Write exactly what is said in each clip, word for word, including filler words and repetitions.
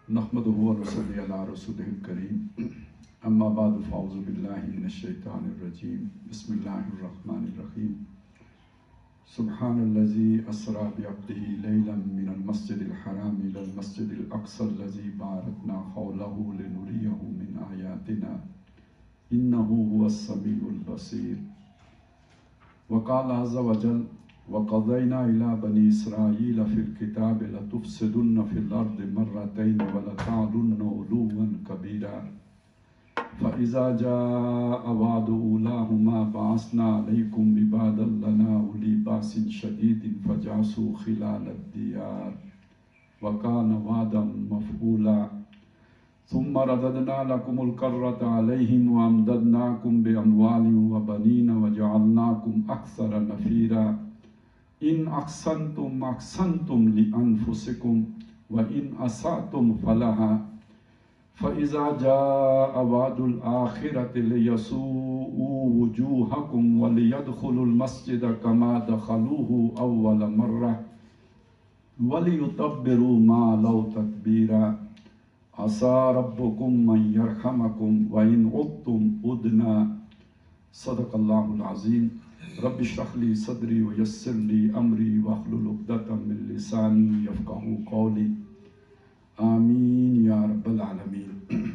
नहमदुहु व नसल्ली अला रसूलिहिल करीम अम्मा बाद फ़अऊज़ु बिल्लाहि मिनश शैतानिर रजीम बिस्मिल्लाहिर रहमानिर रहीम सुब्हानल्लज़ी अस्रा बिअब्दिही लैलन मिनल मस्जिदिल हराम इलल मस्जिदिल अक़सल बारकना हौलहु लिनुरियहु मिन आयातिना इन्नहु हुवस समीउल बसीर वक़ाल अज़्ज़ा वजल वक़ज़ैना इला बनी इसराईल फ़िल किताब लतुफ़्सिदुन्न फ़िल अर्दि मर्रतैन व लतअलुन्न उलुव्वन कबीरा फ़इज़ा जाअ वअदु उलाहुमा बअसना अलैकुम इबादन लना उली बासिन शदीदिन फ़जासू खिलालद दियार व कान वअदन मफ़ऊला सुम्मा रददना लकुमुल कर्रता अलैहिम व अमददनाकुम बिअमवालिन व बनीन व जअलनाकुम अक्सर नफ़ीरा इन अहसनतुम अहसनतुम लिअन्फुसिकुम व इन असाअतुम फलहा फ़इज़ा जाअ वअदुल आखिरति लियसूउ वुजूहकुम व लियदखुलुल मस्जिद कमा दखलूहु अव्वल मर्रा व लियुतब्बिरू मा लौ तत्बीरा असा रब्बुकुम मन यरहमकुम व इन उद्तुम उदना सदक़ल्लाहुल अज़ीम रब्बि इश्रह ली सदरी व यस्सिर ली अमरी वहलुल उक़दतम मिन लिसानी यफ़क़हू क़ौली आमीन या रब्बल आलमीन।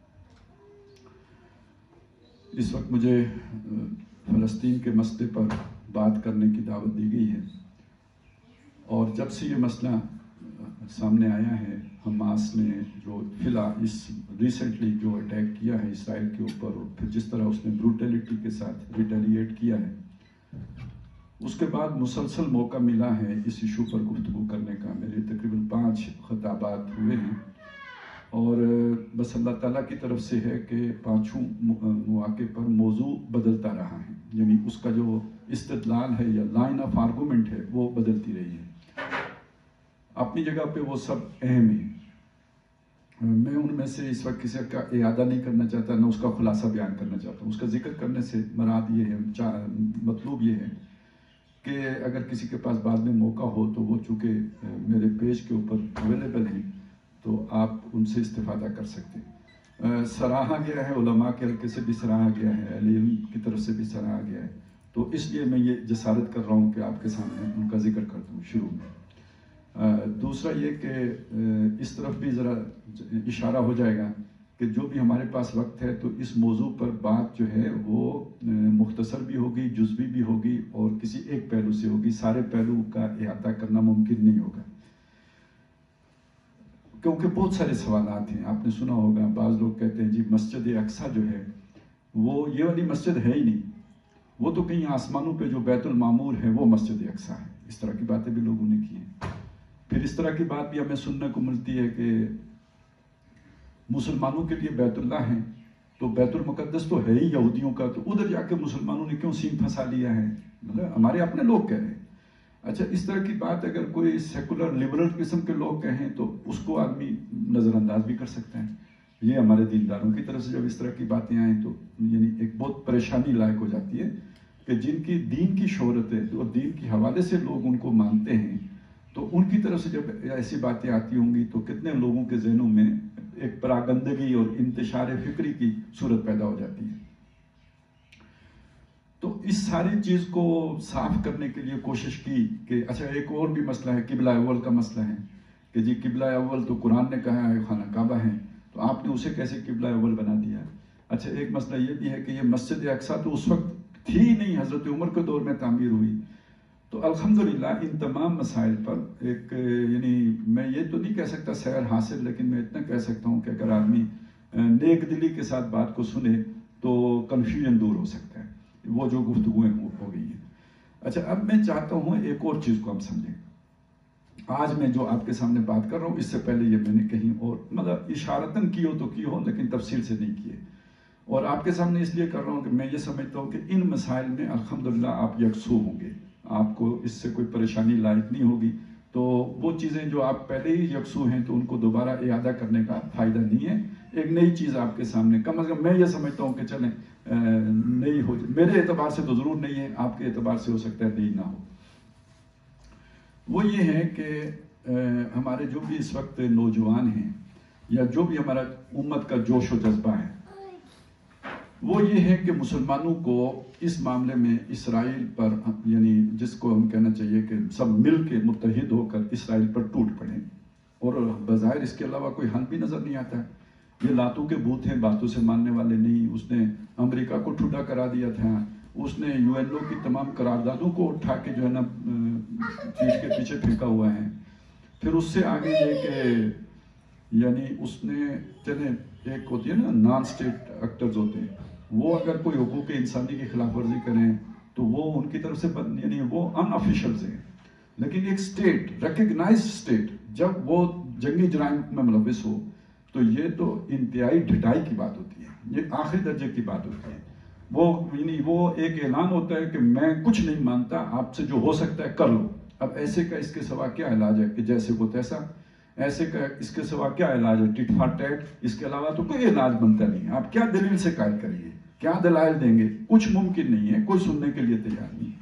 इस वक्त मुझे फ़लस्तीन के मसले पर बात करने की दावत दी गई है और जब से ये मसला सामने आया है, हमास ने जो फिलहाल इस रिसेंटली जो अटैक किया है इसराइल के ऊपर और फिर जिस तरह उसने ब्रूटलिटी के साथ रिटेलिएट किया है, उसके बाद मुसलसल मौका मिला है इस इशू पर गुफ्तगू करने का। मेरे तकरीबन पाँच खताबात हुए हैं और बस अल्लाह ताला की तरफ से है कि पाँचों मौके पर मौजू बदलता रहा है, यानी उसका जो इस्तिदलाल है या लाइन ऑफ आर्गूमेंट है वो बदलती रही है। अपनी जगह पे वो सब अहम है। मैं उनमें से इस वक्त किसी का इयादा नहीं करना चाहता, न उसका खुलासा बयान करना चाहता हूँ। उसका जिक्र करने से मराद ये है, मतलब ये है कि अगर किसी के पास बाद में मौका हो तो वो चूँकि मेरे पेज के ऊपर अवेलेबल हैं तो आप उनसे इस्तिफ़ादा कर सकते हैं। सराहा गया है, उलमा के हल्के से भी सराहा गया है, अहले इल्म की तरफ से भी सराहा गया है, तो इसलिए मैं ये जसारत कर रहा हूँ कि आपके सामने उनका जिक्र कर दूँ शुरू में। दूसरा ये कि इस तरफ भी ज़रा इशारा हो जाएगा कि जो भी हमारे पास वक्त है तो इस मौजू पर बात जो है वो मुख्तसर भी होगी, जुज़वी भी होगी और किसी एक पहलू से होगी। सारे पहलू का अहाता करना मुमकिन नहीं होगा क्योंकि बहुत सारे सवालात हैं। आपने सुना होगा बाज़ लोग कहते हैं जी मस्जिद अक्सा जो है वो ये वाली मस्जिद है ही नहीं, वो तो कहीं आसमानों पे जो बैतुल मामूर है वो मस्जिद अक्सा है। इस तरह की बातें भी लोगों ने की हैं। फिर इस तरह की बात भी हमें सुनने को मिलती है कि मुसलमानों के लिए बैतुल्लाह है तो बैतुल मुक़द्दस तो है ही यहूदियों का, तो उधर जाके मुसलमानों ने क्यों सीन फंसा लिया है? मतलब हमारे अपने लोग कह रहे हैं। अच्छा, इस तरह की बात अगर कोई सेकुलर लिबरल किस्म के लोग कहें तो उसको आदमी नज़रअंदाज भी कर सकता है। ये हमारे दीनदारों की तरफ से जब इस तरह की बातें आएँ तो यानी एक बहुत परेशानी लायक हो जाती है कि जिनकी दीन की शोहरत है और दीन के हवाले से लोग उनको मानते हैं तो उनकी तरफ से जब ऐसी बातें आती होंगी तो कितने लोगों के जहनों में एक परागंदगी और इंतशार फिक्री की सूरत पैदा हो जाती है। तो इस सारी चीज़ को साफ करने के लिए कोशिश की कि अच्छा एक और भी मसला है, किबला अव्वल का मसला है कि जी किबला अव्वल तो कुरान ने कहा है खाना काबा है, तो आपने उसे कैसे किबला अव्वल बना दिया? अच्छा, एक मसला ये भी है कि ये मस्जिद अक्सा तो उस वक्त थी ही नहीं, हज़रत उमर के दौर में तामीर हुई। तो अल्हम्दुलिल्लाह इन तमाम मसाइल पर एक यानी मैं ये तो नहीं कह सकता सैर हासिल, लेकिन मैं इतना कह सकता हूँ कि अगर आदमी नेक दिली के साथ बात को सुने तो कन्फ्यूजन दूर हो सकता है। वो जो गुफ्तगुएँ हो, हो गई हैं। अच्छा, अब मैं चाहता हूँ एक और चीज़ को हम समझें। आज मैं जो आपके सामने बात कर रहा हूँ इससे पहले ये मैंने कहीं और मतलब इशारतन की हो तो की हो, लेकिन तफसील से नहीं किए और आपके सामने इसलिए कर रहा हूँ कि मैं ये समझता हूँ कि इन मसाइल में अल्हम्दुलिल्लाह आप यकसू होंगे, आपको इससे कोई परेशानी लायक नहीं होगी। तो वो चीज़ें जो आप पहले ही यकसू हैं तो उनको दोबारा इयादा करने का फ़ायदा नहीं है। एक नई चीज़ आपके सामने, कम अज़ कम मैं ये समझता हूँ कि चलें नई हो, मेरे एतबार से तो ज़रूर नहीं है, आपके एतबार से हो सकता है नई ना हो। वो ये है कि हमारे जो भी इस वक्त नौजवान हैं یا جو بھی ہمارا امت کا جوش و جذبہ ہے وہ یہ ہے کہ مسلمانوں کو اس معاملے میں اسرائیل پر، یعنی جس کو ہم کہنا چاہیے کہ سب مل کے متحد ہو کر اسرائیل پر ٹوٹ پڑیں، اور بظاہر اس کے علاوہ کوئی حل بھی نظر نہیں آتا ہے۔ یہ لاتوں کے بوت ہیں، باتوں سے ماننے والے نہیں۔ اس نے امریکہ کو ٹھڈا کرا دیا تھا، اس نے یو این او کی تمام قراردادوں کو اٹھا کے جو ہے نا پیٹ کے پیچھے پھینکا ہوا ہے۔ پھر اس سے آگے یہ کہ یعنی اس نے چلے ایک ہوتی ہے نا نان اسٹیٹ ایکٹرز ہوتے ہیں، وہ اگر کوئی حقوق انسانی کی خلاف ورزی کریں تو وہ ان کی طرف سے یعنی وہ ان آفیشلز ہیں، لیکن ایک اسٹیٹ ریکگنائز اسٹیٹ جب وہ جنگی جرائم میں ملوث ہو تو یہ تو انتہائی ڈھٹائی کی بات ہوتی ہے، یہ آخری درجے کی بات ہوتی ہے۔ وہ یعنی وہ ایک اعلان ہوتا ہے کہ میں کچھ نہیں مانتا، آپ سے جو ہو سکتا ہے کر لو۔ اب ایسے کا اس کے سوا کیا علاج ہے کہ جیسے کو تیسا، ایسے کا اس کے سوا کیا علاج ہے ٹٹ فار ٹیٹ، اس کے علاوہ تو کوئی علاج بنتا نہیں ہے۔ آپ کیا دلیل سے قائل کریں گے، کیا دلائل دیں گے؟ کچھ ممکن نہیں ہے، کوئی سننے کے لیے تیار نہیں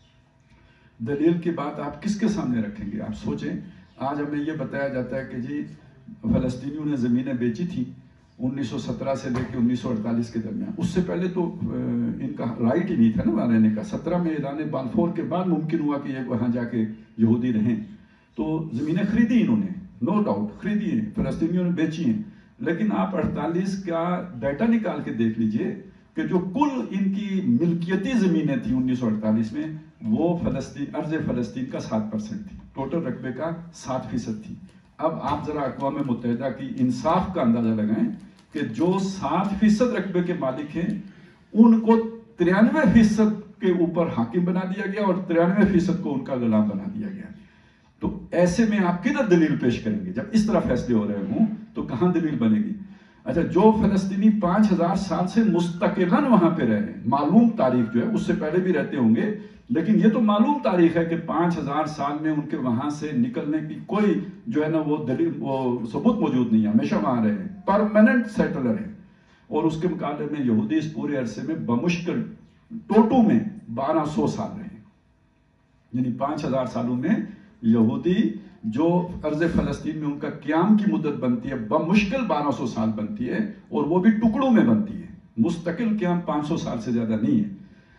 ہے۔ دلیل کی بات آپ کس کے سامنے رکھیں گے؟ آپ سوچیں، آج ہمیں یہ بتایا جاتا ہے کہ جی فلسطینیوں نے زمینیں بیچی تھی انیس سو سترہ سے لے کے انیس سو اڑتالیس کے درمیان، اس سے پہلے تو ان کا رائٹ ہی نہیں تھا نا وہاں رہنے کا۔ سترہ میں اعلان بلفور کے بعد ممکن ہوا کہ یہ وہاں جا کے یہودی رہیں، تو زمینیں خریدی انہوں نے، نو ڈاؤٹ خریدی ہیں، فلسطینیوں نے بیچی ہیں، لیکن آپ اڑتالیس کا ڈیٹا نکال کے دیکھ لیجئے کہ جو کل ان کی ملکیتی زمینیں تھیں انیس سو اڑتالیس میں، وہ فلسطین ارض فلسطین کا سات پرسنٹ تھی، ٹوٹل رقبے کا سات فیصد تھی۔ اب آپ ذرا اقوام متحدہ کی انصاف کا اندازہ لگائیں کہ جو سات فیصد رقبے کے مالک ہیں ان کو ترانوے فیصد کے اوپر حاکم بنا دیا گیا اور ترانوے فیصد کو ان کا غلام بنا دیا گیا۔ تو ایسے میں آپ کدھر دلیل پیش کریں گے؟ جب اس طرح فیصلے ہو رہے ہوں تو کہاں دلیل بنے گی؟ اچھا، جو فلسطینی پانچ ہزار سال سے مستقلاً وہاں پہ رہے ہیں، معلوم تاریخ جو ہے اس سے پہلے بھی رہتے ہوں گے، لیکن یہ تو معلوم تاریخ ہے کہ پانچ ہزار سال میں ان کے وہاں سے نکلنے کی کوئی جو ہے نا وہ دلیل وہ ثبوت موجود نہیں ہے، ہمیشہ وہاں رہے ہیں، پرماننٹ سیٹلر ہیں۔ اور اس کے مقابلے میں یہودی اس پورے عرصے میں بمشکل ٹوٹو میں بارہ سو سال رہے ہیں، یعنی پانچ ہزار سالوں میں یہودی جو ارض فلسطین میں ان کا قیام کی مدت بنتی ہے بمشکل بارہ سو سال بنتی ہے، اور وہ بھی ٹکڑوں میں بنتی ہے، مستقل قیام پانچ سو سال سے زیادہ نہیں ہے۔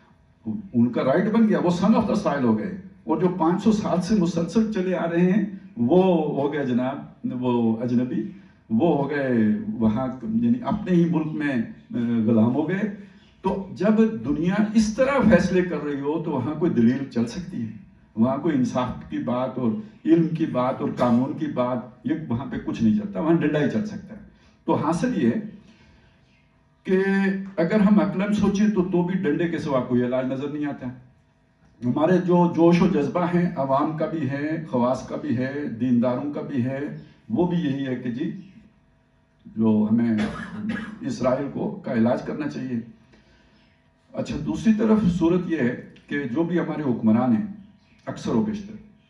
ان کا رائٹ بن گیا، وہ سن آف دا سائل ہو گئے، اور جو پانچ سو سال سے مسلسل چلے آ رہے ہیں وہ ہو گئے جناب وہ اجنبی، وہ ہو گئے وہاں یعنی اپنے ہی ملک میں غلام ہو گئے۔ تو جب دنیا اس طرح فیصلے کر رہی ہو تو وہاں کوئی دلیل چل سکتی ہے؟ وہاں کوئی انصاف کی بات اور علم کی بات اور قانون کی بات، یہ وہاں پہ کچھ نہیں چلتا، وہاں ڈنڈا ہی چل سکتا ہے۔ تو حاصل یہ کہ اگر ہم عقلاً سوچیں تو تو بھی ڈنڈے کے سوا کوئی علاج نظر نہیں آتا۔ ہمارے جو جوش و جذبہ ہیں، عوام کا بھی ہے، خواص کا بھی ہے، دینداروں کا بھی ہے، وہ بھی یہی ہے کہ جی جو ہمیں اسرائیل کو کا علاج کرنا چاہیے۔ اچھا، دوسری طرف صورت یہ ہے کہ جو بھی ہمارے حکمران ہیں اکثر و بیشتر،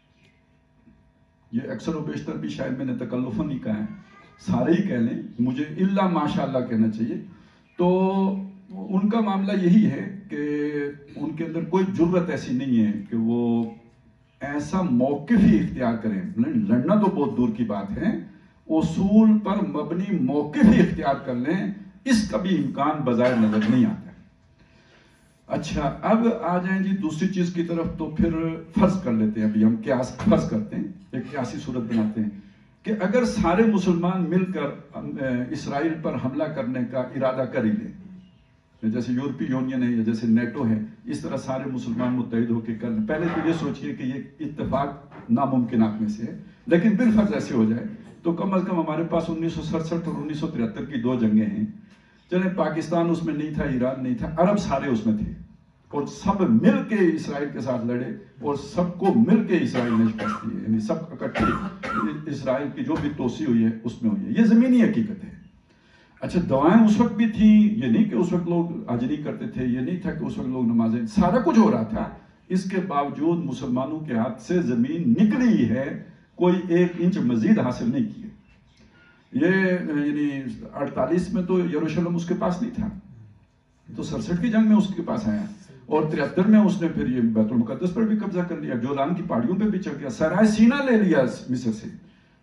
یہ اکثر و بیشتر بھی شاید میں نے تکلفاً نہیں کہا ہے، سارے ہی کہہ لیں، مجھے الا ماشاء اللہ کہنا چاہیے، تو ان کا معاملہ یہی ہے کہ ان کے اندر کوئی جرت ایسی نہیں ہے کہ وہ ایسا موقف ہی اختیار کریں۔ لڑنا تو بہت دور کی بات ہے، اصول پر مبنی موقف ہی اختیار کر لیں، اس کا بھی امکان بظاہر نظر نہیں آتا ہے۔ اچھا، اب آ جائیں جی دوسری چیز کی طرف، تو پھر فرض کر لیتے ہیں، ابھی ہم قیاس فرض کرتے ہیں، ایک قیاسی صورت بناتے ہیں کہ اگر سارے مسلمان مل کر اسرائیل پر حملہ کرنے کا ارادہ کر ہی لیں، جیسے یورپی یونین ہے یا جیسے نیٹو ہے، اس طرح سارے مسلمان متحد ہو کے کر لیں، پہلے تو یہ سوچئے کہ یہ اتفاق ناممکنات میں سے ہے، لیکن بالفرض ایسے ہو جائے تو کم از کم ہمارے پاس انیس سو سڑسٹھ اور انیس سو ترہتر کی دو جنگیں ہیں، چلیں پاکستان اس میں نہیں تھا، ایران نہیں تھا، عرب سارے اس میں تھے، اور سب مل کے اسرائیل کے ساتھ لڑے اور سب کو مل کے اسرائیل نے شکست دی ہے، یعنی سب اکٹھے اسرائیل کی جو بھی توسیع ہوئی ہے اس میں ہوئی ہے، یہ زمینی حقیقت ہے۔ اچھا، دوائیں اس وقت بھی تھیں، یہ نہیں کہ اس وقت لوگ حج نہیں کرتے تھے، یہ نہیں تھا کہ اس وقت لوگ نمازیں، سارا کچھ ہو رہا تھا، اس کے باوجود مسلمانوں کے ہاتھ سے زمین نکلی ہی ہے، کوئی ایک انچ مزید حاصل نہیں کیے۔ یہ یعنی اڑتالیس میں تو یروشلم اس کے پاس نہیں تھا، تو سڑسٹھ کی جنگ میں اس کے پاس آیا، اور تریہتر میں اس نے پھر یہ بیت المقدس پر بھی قبضہ کر لیا، جولان کی پہاڑیوں پہ بھی چڑھ گیا، سرائے سینا لے لیا مصر سے،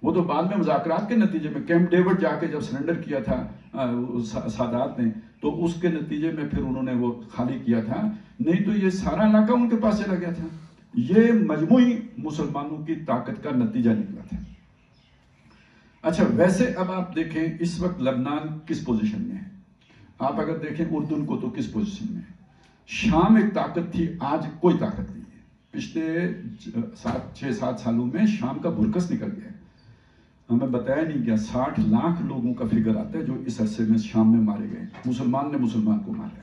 وہ تو بعد میں مذاکرات کے نتیجے میں کیمپ ڈیوڈ جا کے جب سرنڈر کیا تھا سادات نے تو اس کے نتیجے میں پھر انہوں نے وہ خالی کیا تھا، نہیں تو یہ سارا علاقہ ان کے پاس چلا گیا تھا۔ یہ مجموعی مسلمانوں کی طاقت کا نتیجہ نکلا تھا۔ اچھا ویسے اب آپ دیکھیں اس وقت لبنان کس پوزیشن میں ہے، آپ اگر دیکھیں اردن کو تو کس پوزیشن میں ہے، شام ایک طاقت تھی، آج کوئی طاقت نہیں ہے۔ پچھلے سات چھ سات سالوں میں شام کا بھرکس نکل گیا، ہمیں بتایا نہیں گیا، ساٹھ لاکھ لوگوں کا فگر آتا ہے جو اس عرصے میں شام میں مارے گئے، مسلمان نے مسلمان کو مارا ہے۔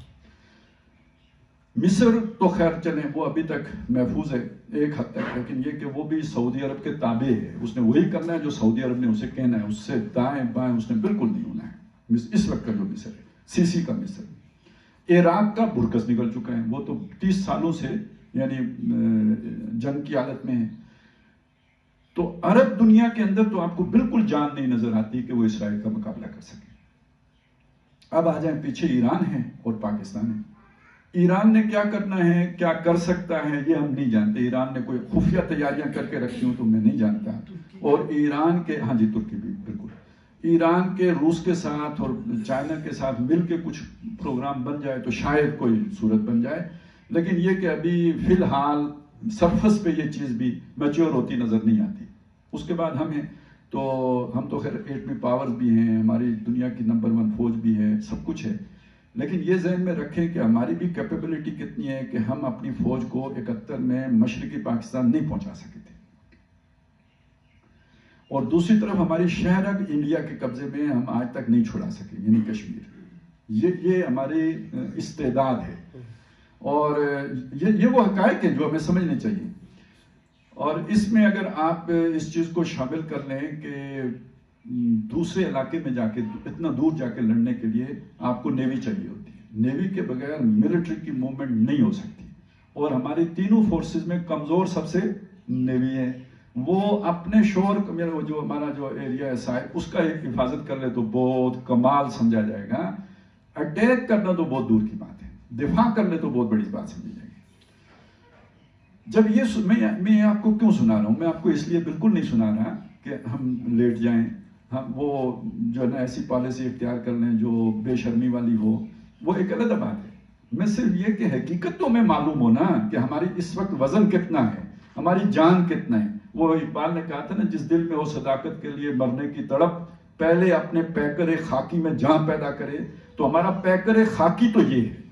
مصر تو خیر چلیں وہ ابھی تک محفوظ ہے ایک حد تک، لیکن یہ کہ وہ بھی سعودی عرب کے تابع ہے، اس نے وہی کرنا ہے جو سعودی عرب نے اسے کہنا ہے، اس سے دائیں بائیں اس نے بالکل نہیں ہونا ہے۔ اس وقت کا جو مصر ہے، سی سی کا مصر، عراق کا بھرکس نکل چکا ہے، وہ تو تیس سالوں سے یعنی جنگ کی حالت میں ہے۔ تو عرب دنیا کے اندر تو آپ کو بالکل جان نہیں نظر آتی کہ وہ اسرائیل کا مقابلہ کر سکے۔ اب آ جائیں پیچھے، ایران ہے اور پاکستان ہے۔ ایران نے کیا کرنا ہے، کیا کر سکتا ہے، یہ ہم نہیں جانتے۔ ایران نے کوئی خفیہ تیاریاں کر کے رکھی ہوں تو میں نہیں جانتا، اور ایران کے ہاں جی ترکی بھی بالکل، ایران کے روس کے ساتھ اور چائنا کے ساتھ مل کے کچھ پروگرام بن جائے تو شاید کوئی صورت بن جائے، لیکن یہ کہ ابھی فی الحال سرفس پہ یہ چیز بھی میچور ہوتی نظر نہیں آتی۔ اس کے بعد ہمیں تو ہم تو خیر ایٹمی پاور بھی ہیں، ہماری دنیا کی نمبر ون فوج بھی ہے، سب کچھ ہے، لیکن یہ ذہن میں رکھیں کہ ہماری بھی کیپیبلٹی کتنی ہے کہ ہم اپنی فوج کو اکہتر میں مشرقی پاکستان نہیں پہنچا سکے تھے، اور دوسری طرف ہماری شہرک انڈیا کے قبضے میں ہم آج تک نہیں چھڑا سکے، یعنی کشمیر۔ یہ یہ ہماری استعداد ہے، اور یہ یہ وہ حقائق ہیں جو ہمیں سمجھنے چاہیے۔ اور اس میں اگر آپ اس چیز کو شامل کر لیں کہ دوسرے علاقے میں جا کے اتنا دور جا کے لڑنے کے لیے آپ کو نیوی چاہیے ہوتی ہے، نیوی کے بغیر ملٹری کی موومنٹ نہیں ہو سکتی، اور ہماری تینوں فورسز میں کمزور سب سے نیوی ہے۔ وہ اپنے شور جو ہمارا جو ایریا ہے صاحب اس کا ایک حفاظت کر لے تو بہت کمال سمجھا جائے گا، اٹیک کرنا تو بہت دور کی بات ہے، دفاع کر لے تو بہت بڑی بات سمجھی جائے گی۔ جب یہ میں میں آپ کو کیوں سنا رہا ہوں، میں آپ کو اس لیے بالکل نہیں سنا رہا کہ ہم لیٹ جائیں، ہم وہ جو ہے نا ایسی پالیسی اختیار کر لیں جو بے شرمی والی ہو، وہ ایک الگ بات ہے۔ میں صرف یہ کہ حقیقت تو ہمیں معلوم ہونا کہ ہماری اس وقت وزن کتنا ہے، ہماری جان کتنا ہے۔ وہ اقبال نے کہا تھا نا، جس دل میں ہو صداقت کے لیے مرنے کی تڑپ، پہلے اپنے پیکر خاکی میں جان پیدا کرے۔ تو ہمارا پیکر خاکی تو یہ ہے۔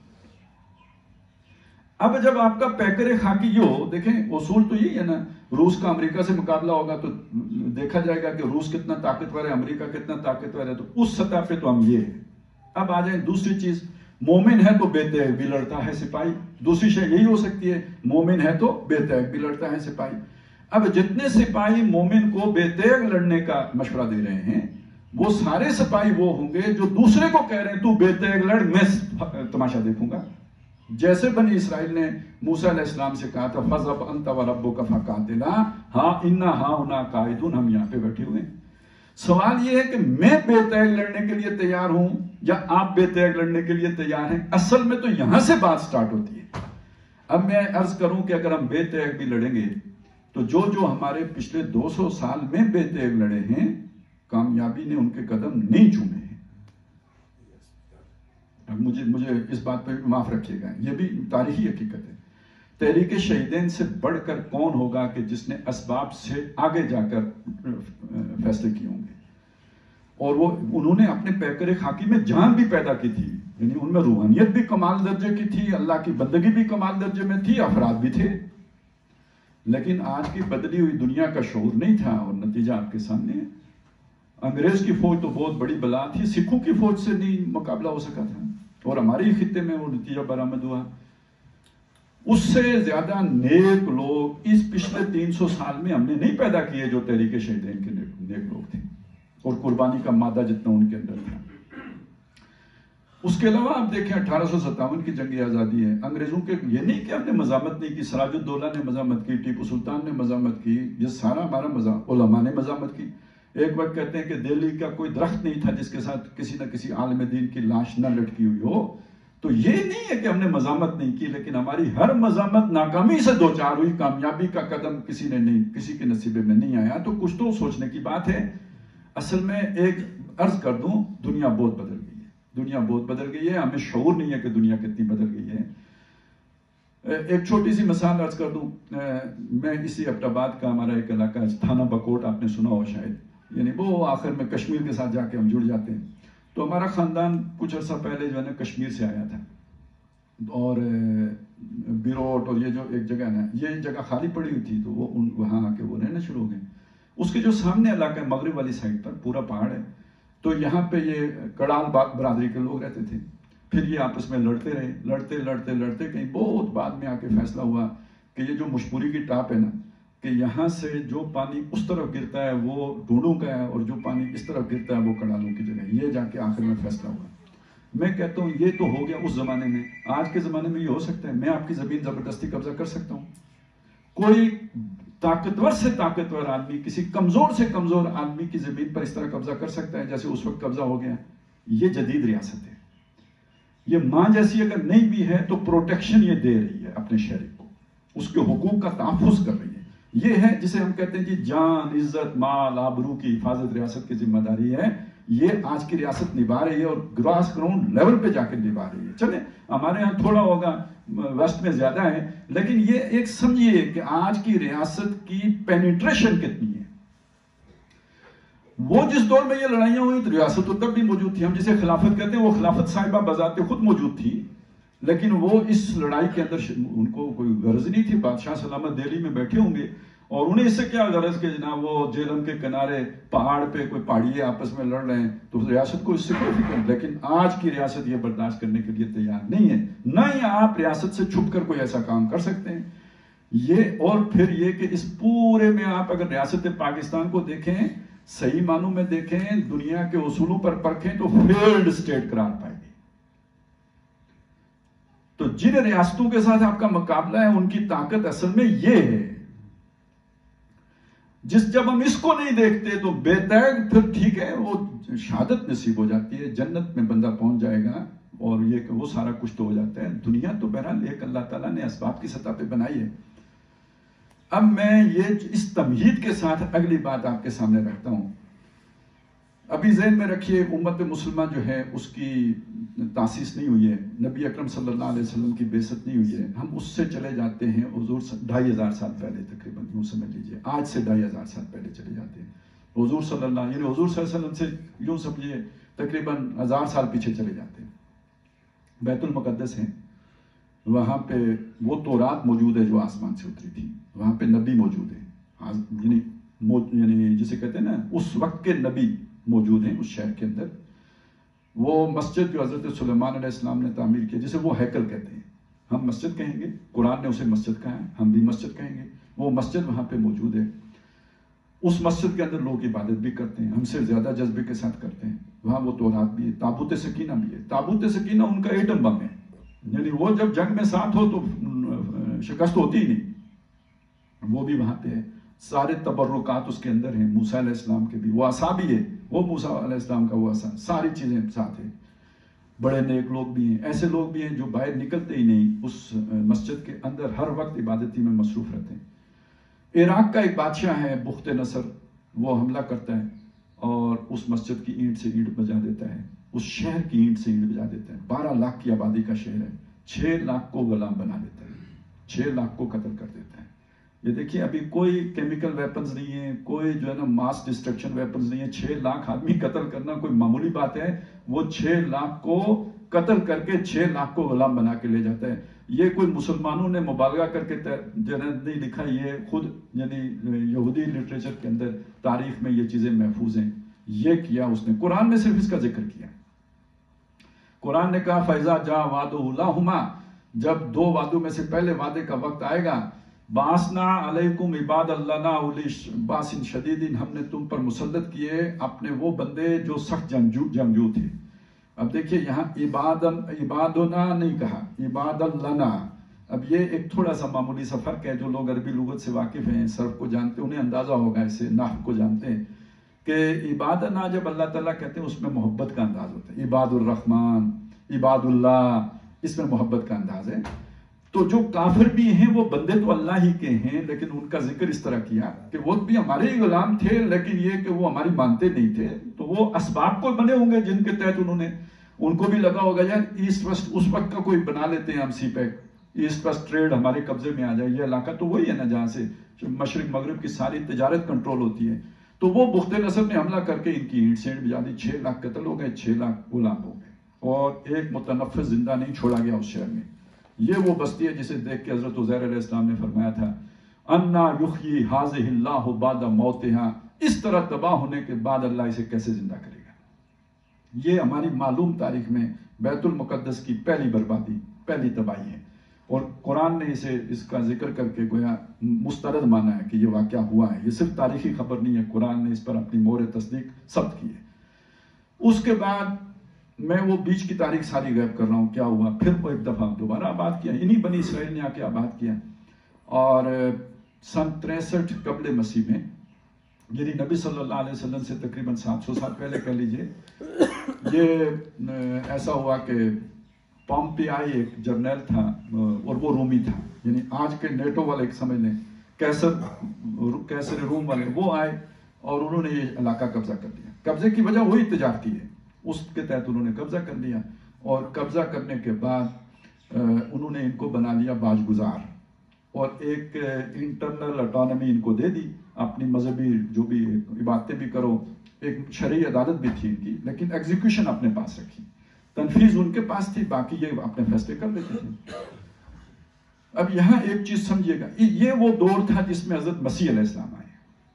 اب جب آپ کا پیکر خاکی یہ ہو، دیکھیں اصول تو یہی ہے نا، روس کا امریکہ سے مقابلہ ہوگا تو دیکھا جائے گا کہ روس کتنا طاقتور ہے، امریکہ کتنا طاقتور ہے، تو اس سطح پہ تو ہم یہ ہیں۔ اب آ جائیں دوسری چیز، مومن ہے تو بے تیغ بھی لڑتا ہے سپاہی، دوسری شے یہی ہو سکتی ہے، مومن ہے تو بے تیغ بھی لڑتا ہے سپاہی۔ اب جتنے سپاہی مومن کو بے تیغ لڑنے کا مشورہ دے رہے ہیں، وہ سارے سپاہی وہ ہوں گے جو دوسرے کو کہہ رہے ہیں تو بے تیغ لڑ، میں تماشا دیکھوں گا۔ جیسے بنی اسرائیل نے موسیٰ علیہ السلام سے کہا تھا فَذْهَبْ أَنْتَ وَرَبُّكَ فَقَاتِلَا ہاں اِنَّا ہَا هُنَا قَاعِدُونَ، ہم یہاں پہ بیٹھے ہوئے ہیں۔ سوال یہ ہے کہ میں بے تیغ لڑنے کے لیے تیار ہوں یا آپ بے تیغ لڑنے کے لیے تیار ہیں؟ اصل میں تو یہاں سے بات سٹارٹ ہوتی ہے۔ اب میں عرض کروں کہ اگر ہم بے تیغ بھی لڑیں گے تو جو جو ہمارے پچھلے دو سو سال میں بے تیغ لڑے ہیں، کامیابی نے ان کے قدم نہیں چومے ہیں۔ اب مجھے مجھے اس بات پہ معاف رکھیے گا، یہ بھی تاریخی حقیقت ہے۔ تحریک شہیدین سے بڑھ کر کون ہوگا کہ جس نے اسباب سے آگے جا کر فیصلے کیے ہوں گے، اور وہ انہوں نے اپنے پیکر خاکی میں جان بھی پیدا کی تھی، یعنی ان میں روحانیت بھی کمال درجے کی تھی، اللہ کی بندگی بھی کمال درجے میں تھی، افراد بھی تھے، لیکن آج کی بدلی ہوئی دنیا کا شعور نہیں تھا، اور نتیجہ آپ کے سامنے ہے۔ انگریز کی فوج تو بہت بڑی بلا تھی، سکھوں کی فوج سے نہیں مقابلہ ہو سکا تھا، اور ہماری خطے میں وہ نتیجہ برآمد ہوا۔ اس سے زیادہ نیک لوگ اس پچھلے تین سو سال میں ہم نے نہیں پیدا کیے جو تحریک شہیدین کے نیک لوگ تھے، اور قربانی کا مادہ جتنا ان کے اندر تھا۔ اس کے علاوہ آپ دیکھیں اٹھارہ سو ستاون کی جنگ آزادی ہے، انگریزوں کے یہ نہیں کہ ہم نے مزاحمت نہیں کی، سراج الدولہ نے مزاحمت کی، ٹیپو سلطان نے مزاحمت کی، یہ سارا ہمارا مزاحمت، علماء نے مزاحمت کی۔ ایک وقت کہتے ہیں کہ دہلی کا کوئی درخت نہیں تھا جس کے ساتھ کسی نہ کسی عالم دین کی لاش نہ لٹکی ہوئی ہو، تو یہ نہیں ہے کہ ہم نے مزاحمت نہیں کی، لیکن ہماری ہر مزاحمت ناکامی سے دو چار ہوئی، کامیابی کا قدم کسی نے نہیں، کسی کے نصیبے میں نہیں آیا. تو کچھ تو سوچنے کی بات ہے. اصل میں ایک عرض کر دوں، دنیا بہت بدل گئی ہے، دنیا بہت بدل گئی ہے. ہمیں شعور نہیں ہے کہ دنیا کتنی بدل گئی ہے. ایک چھوٹی سی مثال عرض کر دوں. میں اسی ایبٹ آباد کا ہمارا ایک علاقہ ہے تھانہ بکوٹ، آپ نے سنا ہو شاید، یعنی وہ آخر میں کشمیر کے ساتھ جا کے ہم جڑ جاتے ہیں. تو ہمارا خاندان کچھ عرصہ پہلے جو ہے نا کشمیر سے آیا تھا، اور بیروٹ اور یہ جو ایک جگہ نا، یہ جگہ خالی پڑی ہوئی تھی، تو وہ ان وہاں آ کے وہ رہنا شروع ہو گئے. اس کے جو سامنے علاقہ ہے مغرب والی سائڈ پر پورا پہاڑ ہے، تو یہاں پہ یہ کڑال باغ برادری کے لوگ رہتے تھے. پھر یہ آپس میں لڑتے رہے، لڑتے لڑتے لڑتے کہیں بہت بعد میں آ کے فیصلہ ہوا کہ یہ جو مشپوری کی ٹاپ ہے نا، کہ یہاں سے جو پانی اس طرف گرتا ہے وہ ڈھونڈوں کا ہے، اور جو پانی اس طرف گرتا ہے وہ کڑالوں کی جگہ. یہ جا کے آخر میں فیصلہ ہوا. میں کہتا ہوں یہ تو ہو گیا اس زمانے میں. آج کے زمانے میں یہ ہو سکتا ہے میں آپ کی زمین زبردستی قبضہ کر سکتا ہوں. کوئی طاقتور سے طاقتور آدمی کسی کمزور سے کمزور آدمی کی زمین پر اس طرح قبضہ کر سکتا ہے جیسے اس وقت قبضہ ہو گیا. یہ جدید ریاست ہے. یہ ماں جیسی اگر نہیں بھی ہے تو پروٹیکشن یہ دے رہی ہے اپنے شہری کو، اس کے حقوق کا تحفظ کر رہی ہے. یہ ہے جسے ہم کہتے ہیں جی جان، عزت، مال، آبرو کی حفاظت ریاست کی ذمہ داری ہے. یہ آج کی ریاست نبھا رہی ہے، اور گراس گراؤنڈ لیول پہ جا کے نبھا رہی ہے. چلیں ہمارے ہاں تھوڑا ہوگا، ویسٹ میں زیادہ ہے، لیکن یہ ایک سمجھیے کہ آج کی ریاست کی پینیٹریشن کتنی ہے. وہ جس دور میں یہ لڑائیاں ہوئی تو ریاست تو تب بھی موجود تھی. ہم جسے خلافت کہتے ہیں وہ خلافت صاحبہ بذات خود موجود تھی، لیکن وہ اس لڑائی کے اندر ان کو کوئی غرض نہیں تھی. بادشاہ سلامت دہلی میں بیٹھے ہوں گے اور انہیں اس سے کیا غرض کہ جناب وہ جہلم کے کنارے پہاڑ پہ کوئی پہاڑیے آپس میں لڑ رہے ہیں، تو ریاست کو اس سے کوئی فکر. لیکن آج کی ریاست یہ برداشت کرنے کے لیے تیار نہیں ہے. نہ ہی آپ ریاست سے چھپ کر کوئی ایسا کام کر سکتے ہیں. یہ اور پھر یہ کہ اس پورے میں آپ اگر ریاست پاکستان کو دیکھیں، صحیح معنوں میں دیکھیں، دنیا کے اصولوں پر پرکھیں تو فیلڈ اسٹیٹ قرار پائے گی. تو جن ریاستوں کے ساتھ آپ کا مقابلہ ہے ان کی طاقت اصل میں یہ ہے. جس جب ہم اس کو نہیں دیکھتے تو بے تیغ پھر ٹھیک ہے وہ شہادت نصیب ہو جاتی ہے، جنت میں بندہ پہنچ جائے گا، اور یہ کہ وہ سارا کچھ تو ہو جاتا ہے. دنیا تو بہرحال ایک اللہ تعالیٰ نے اسباب کی سطح پہ بنائی ہے. اب میں یہ اس تمہید کے ساتھ اگلی بات آپ کے سامنے رکھتا ہوں. ابھی ذہن میں رکھیے امت مسلمہ جو ہے اس کی تاسیس نہیں ہوئی ہے، نبی اکرم صلی اللہ علیہ وسلم کی بعثت نہیں ہوئی ہے. ہم اس سے چلے جاتے ہیں حضور ڈھائی ہزار سال پہلے، تقریباً یوں سمجھ لیجیے آج سے ڈھائی ہزار سال پہلے چلے جاتے ہیں. حضور صلی اللہ یعنی حضور صلی اللہ علیہ وسلم سے یوں سمجھیے تقریباً ہزار سال پیچھے چلے جاتے ہیں. بیت المقدس ہے، وہاں پہ وہ تورات موجود ہے جو آسمان سے اتری تھی، وہاں پہ نبی موجود ہے، یعنی یعنی جسے کہتے ہیں نا اس وقت کے نبی موجود ہیں اس شہر کے اندر. وہ مسجد جو حضرت سلیمان علیہ السلام نے تعمیر کی جسے وہ ہیکل کہتے ہیں، ہم مسجد کہیں گے، قرآن نے اسے مسجد کہا ہے، ہم بھی مسجد کہیں گے. وہ مسجد وہاں پہ موجود ہے. اس مسجد کے اندر لوگ عبادت بھی کرتے ہیں، ہم سے زیادہ جذبے کے ساتھ کرتے ہیں. وہاں وہ تورات بھی ہے، تابوت سکینہ بھی ہے. تابوت سکینہ ان کا ایٹم بم ہے، یعنی وہ جب جنگ میں ساتھ ہو تو شکست ہوتی ہی نہیں. وہ بھی وہاں پہ ہے. سارے تبرکات اس کے اندر ہیں. موسیٰ علیہ السلام کے بھی، وہ عصا بھی ہے، وہ موسیٰ علیہ السلام کا وہ عصا، ساری چیزیں ساتھ ہیں. بڑے نیک لوگ بھی ہیں، ایسے لوگ بھی ہیں جو باہر نکلتے ہی نہیں، اس مسجد کے اندر ہر وقت عبادتی میں مصروف رہتے ہیں. عراق کا ایک بادشاہ ہے بخت نصر، وہ حملہ کرتا ہے اور اس مسجد کی اینٹ سے اینٹ بجا دیتا ہے، اس شہر کی اینٹ سے اینٹ بجا دیتا ہے. بارہ لاکھ کی آبادی کا شہر ہے، چھ لاکھ کو غلام بنا دیتا ہے، چھ لاکھ کو قتل کر دیتا ہے. یہ دیکھیے ابھی کوئی کیمیکل ویپنز نہیں ہے، کوئی جو ہے نا ماس ڈسٹرکشن ویپنز نہیں ہے. چھ لاکھ آدمی قتل کرنا کوئی معمولی بات ہے. وہ چھ لاکھ کو قتل کر کے چھ لاکھ کو غلام بنا کے لے جاتا ہے. یہ کوئی مسلمانوں نے مبالغہ کر کے جو ہے نہیں لکھا، یہ خود یعنی یہودی لٹریچر کے اندر تاریخ میں یہ چیزیں محفوظ ہیں. یہ کیا اس نے، قرآن نے صرف اس کا ذکر کیا. قرآن نے کہا فَإِذَا جَاءَ وَعْدُ أُولَاهُمَا، جب دو وعدوں میں سے پہلے وعدے کا وقت آئے گا، بَعَثْنَا عَلَيْكُمْ عِبَادًا لَنَا أُولِي بَأْسٍ شَدِيدٍ، ہم نے تم پر مسلط کیے اپنے وہ بندے جو سخت جنگجو جنگجو تھے. اب دیکھیے یہاں عبادن عبادنا نہیں کہا، عبادن لنا. اب یہ ایک تھوڑا سا معمولی سا فرق ہے. جو لوگ عربی لغت سے واقف ہیں، صرف کو جانتے ہیں، انہیں اندازہ ہوگا، اسے نحو کو جانتے ہیں کہ عبادنا جب اللہ تعالیٰ کہتے ہیں اس میں محبت کا انداز ہوتا ہے. عباد الرحمن، عباد اللہ، اس میں محبت کا انداز ہے. تو جو کافر بھی ہیں وہ بندے تو اللہ ہی کے ہیں، لیکن ان کا ذکر اس طرح کیا کہ وہ بھی ہمارے ہی غلام تھے، لیکن یہ کہ وہ ہماری مانتے نہیں تھے. تو وہ اسباب کو بنے ہوں گے جن کے تحت انہوں نے، ان کو بھی لگا ہوگا یار ایسٹ ویسٹ اس وقت کا کوئی بنا لیتے ہیں ہم CPEC, east west trade ہمارے قبضے میں آ جائے. یہ علاقہ تو وہی ہے نا جہاں سے مشرق مغرب کی ساری تجارت کنٹرول ہوتی ہے. تو وہ بخت نصر نے حملہ کر کے ان کی اینٹ سینٹ بجا دی. چھ لاکھ قتل ہو گئے، چھ لاکھ غلام ہو گئے، اور ایک متنفذ زندہ نہیں چھوڑا گیا اس شہر میں. یہ وہ بستی ہے جسے دیکھ کے حضرت عزیر علیہ السلام نے فرمایا تھا انا یحیی ھذہ اللہ بعد موتہا، اس طرح تباہ ہونے کے بعد اللہ اسے کیسے زندہ کرے گا. یہ ہماری معلوم تاریخ میں بیت المقدس کی پہلی بربادی، پہلی تباہی ہے، اور قرآن نے اسے اس کا ذکر کر کے گویا مسترد مانا ہے کہ یہ واقعہ ہوا ہے. یہ صرف تاریخی خبر نہیں ہے، قرآن نے اس پر اپنی مہر تصدیق ثبت کی ہے. اس کے بعد میں وہ بیچ کی تاریخ ساری غائب کر رہا ہوں کیا ہوا. پھر وہ ایک دفعہ دوبارہ آباد کیا، انہی بنی اسرائیل نے آ کے آباد کیا. اور سن تریسٹھ قبل مسیح میں، یعنی نبی صلی اللہ علیہ وسلم سے تقریباً سات سو سال پہلے کہہ لیجئے، یہ ایسا ہوا کہ پومپیائی ایک جرنیل تھا اور وہ رومی تھا، یعنی آج کے نیٹو والے ایک سمجھ لیں کیسر کیسر روم والے، وہ آئے اور انہوں نے یہ علاقہ قبضہ کر لیا. قبضے کی وجہ وہی تجارتی ہے، اس کے تحت انہوں نے قبضہ کر لیا. اور قبضہ کرنے کے بعد انہوں نے ان کو بنا لیا باج گزار، اور ایک انٹرنل اٹانومی ان کو دے دی. اپنی مذہبی جو بھی عبادتیں بھی کرو، ایک شرعی عدالت بھی تھی ان کی، لیکن ایگزیکیوشن اپنے پاس رکھی، تنفیذ ان کے پاس تھی، باقی یہ اپنے فیصلے کر لیتے تھے. اب یہاں ایک چیز سمجھیے گا، یہ وہ دور تھا جس میں حضرت مسیح علیہ السلام آئے.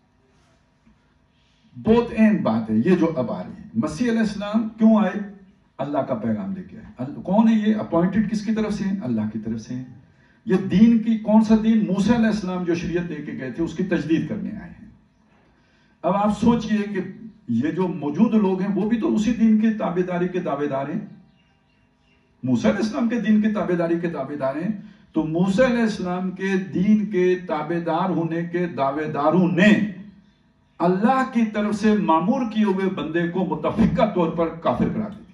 بہت اہم بات ہے یہ جو اب آ رہی ہے. مسیح علیہ السلام کیوں آئے؟ اللہ کا پیغام لے کے آئے. کون ہے یہ؟ اپوائنٹڈ کس کی طرف سے ہیں؟ اللہ کی طرف سے ہیں. یہ دین کی کون سا دین؟ موسیٰ علیہ السلام جو شریعت دے کے گئے تھے اس کی تجدید کرنے آئے ہیں. اب آپ سوچئے کہ یہ جو موجود لوگ ہیں وہ بھی تو اسی دین کے تابعداری کے دعوے دار ہیں، موسیٰ علیہ السلام کے دین کے تابعداری کے دعوے دار ہیں. تو موسیٰ علیہ السلام کے دین کے تابعدار ہونے کے دعوے داروں نے اللہ کی طرف سے معمور کیے ہوئے بندے کو متفقہ طور پر کافر قرار دیا.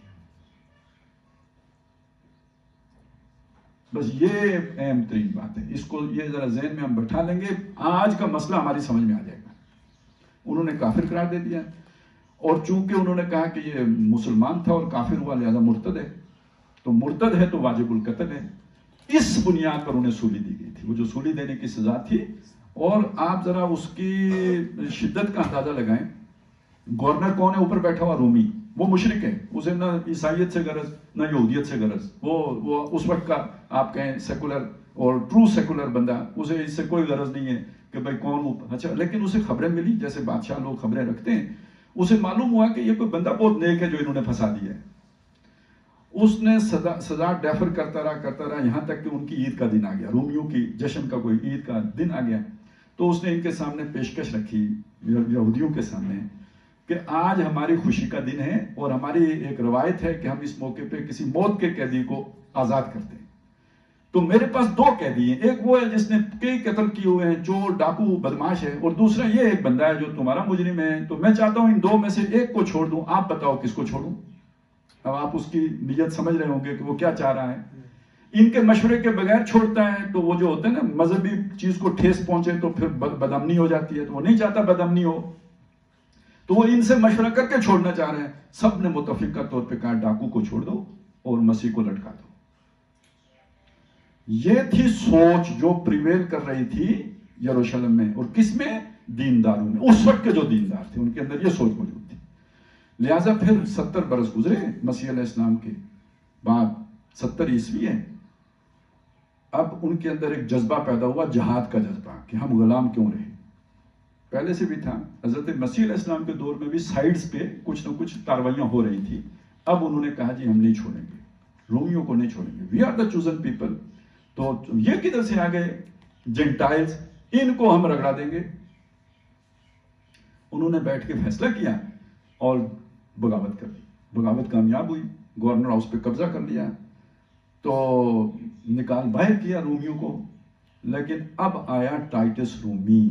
بس یہ اہم ترین بات ہے، اس کو یہ ذرا ذہن میں ہم بٹھا لیں گے، آج کا مسئلہ ہماری سمجھ میں آ جائے گا. انہوں نے کافر قرار دے دیا، اور چونکہ انہوں نے کہا کہ یہ مسلمان تھا اور کافر ہوا لہذا مرتد ہے، تو مرتد ہے تو واجب القتل ہے. اس بنیاد پر انہیں سولی دی گئی تھی، وہ جو سولی دینے کی سزا تھی. اور آپ ذرا اس کی شدت کا اندازہ لگائیں. گورنر کون ہے اوپر بیٹھا ہوا؟ رومی. وہ مشرک ہے، اسے نہ عیسائیت سے غرض نہ یہودیت سے غرض. وہ وہ اس وقت کا آپ کہیں سیکولر اور ٹرو سیکولر بندہ، اسے اس سے کوئی غرض نہیں ہے کہ بھائی کون. اچھا، لیکن اسے خبریں ملی جیسے بادشاہ لوگ خبریں رکھتے ہیں. اسے معلوم ہوا کہ یہ کوئی بندہ بہت نیک ہے جو انہوں نے پھنسا دیا ہے. اس نے سزا ڈیفر کرتا رہا کرتا رہا یہاں تک کہ ان کی عید کا دن آ گیا، رومیوں کی جشن کا کوئی عید کا دن آ گیا. تو اس نے ان کے سامنے پیشکش رکھی، یہودیوں کے سامنے، کہ آج ہماری خوشی کا دن ہے اور ہماری ایک روایت ہے کہ ہم اس موقع پہ کسی موت کے قیدی کو آزاد کرتے ہیں. تو میرے پاس دو قیدی ہیں، ایک وہ ہے جس نے کئی قتل کیے ہوئے ہیں، چور ڈاکو بدماش ہے، اور دوسرا یہ ایک بندہ ہے جو تمہارا مجرم ہے. تو میں چاہتا ہوں ان دو میں سے ایک کو چھوڑ دوں، آپ بتاؤ کس کو چھوڑوں. اب آپ اس کی نیت سمجھ رہے ہوں گے کہ وہ کیا چاہ رہا ہے. ان کے مشورے کے بغیر چھوڑتا ہے تو وہ جو ہوتا ہے نا مذہبی چیز کو ٹھیس پہنچے تو پھر بدامنی ہو جاتی ہے، تو وہ نہیں چاہتا بدامنی ہو، تو وہ ان سے مشورہ کر کے چھوڑنا چاہ رہے ہیں. سب نے متفقہ طور پہ کہا ڈاکو کو چھوڑ دو اور مسیح کو لٹکا دو. یہ تھی سوچ جو پریویل کر رہی تھی یروشلم میں، اور کس میں؟ دینداروں میں. اس وقت کے جو دیندار تھے ان کے اندر یہ سوچ موجود تھی. لہٰذا پھر ستر برس گزرے مسیح علیہ السلام کے بعد، ستر عیسوی ہے. اب ان کے اندر ایک جذبہ پیدا ہوا، جہاد کا جذبہ، کہ ہم غلام کیوں رہے. پہلے سے بھی تھا، حضرت مسیح علیہ السلام کے دور میں بھی سائیڈز پہ کچھ نہ کچھ کاروائیاں ہو رہی تھی. اب انہوں نے کہا جی ہم نہیں چھوڑیں گے، رومیوں کو نہیں چھوڑیں گے، we are the chosen people. تو یہ کدھر سے آ گئے؟ جینٹائلز، ان کو ہم رگڑا دیں گے. انہوں نے بیٹھ کے فیصلہ کیا اور بغاوت کر دی. بغاوت کامیاب ہوئی، گورنر ہاؤس پہ قبضہ کر لیا، تو نکال باہر کیا رومیوں کو. لیکن اب آیا ٹائٹس رومی.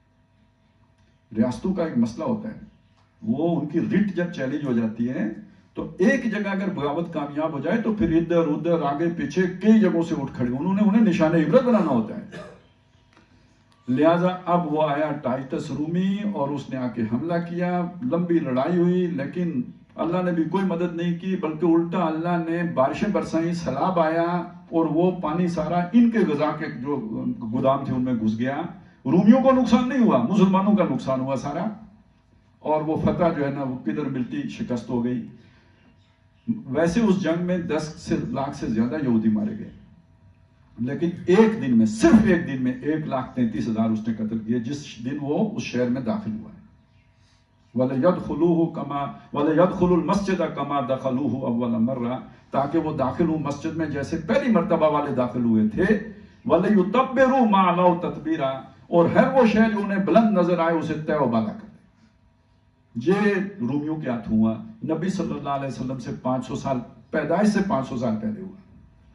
ریاستوں کا ایک مسئلہ ہوتا ہے، وہ ان کی رٹ جب چیلنج ہو جاتی ہے تو ایک جگہ اگر بغاوت کامیاب ہو جائے تو پھر ادھر ادھر آگے پیچھے کئی جگہوں سے اٹھ کھڑے، انہوں نے انہیں نشان عبرت بنانا ہوتا ہے۔ لہٰذا اب وہ آیا ٹائٹس رومی اور اس نے آ کے حملہ کیا، لمبی لڑائی ہوئی، لیکن اللہ نے بھی کوئی مدد نہیں کی، بلکہ الٹا اللہ نے بارشیں برسائیں، سیلاب آیا اور وہ پانی سارا ان کے غذا کے جو گودام تھے ان میں گھس گیا۔ رومیوں کو نقصان نہیں ہوا، مسلمانوں کا نقصان ہوا سارا، اور وہ فتح جو ہے نا وہ کدھر ملتی شکست ہو گئی۔ ویسے اس جنگ میں دس سے لاکھ سے زیادہ یہودی مارے گئے، لیکن ایک دن میں، صرف ایک دن میں ایک لاکھ تینتیس ہزار اس نے قتل کیے، جس دن وہ اس شہر میں داخل ہوا ہے۔ وَلَيَدْخُلُوهُ كَمَا وَلَيَدْخُلُوا الْمَسْجِدَ كَمَا دَخَلُوهُ أَوَّلَ مَرَّةٍ، تاکہ وہ داخل ہوں مسجد میں جیسے پہلی مرتبہ والے داخل ہوئے تھے۔ وَلَيُتَبِّرُوا مَا عَلَوْا تَتْبِيرًا، اور ہر وہ شہر جو انہیں بلند نظر آئے اسے طے و بالا کر دے۔ یہ رومیوں کے ہاتھ ہوا، نبی صلی اللہ علیہ وسلم سے پانچ سو سال، پیدائش سے پانچ سو سال پہلے ہوا۔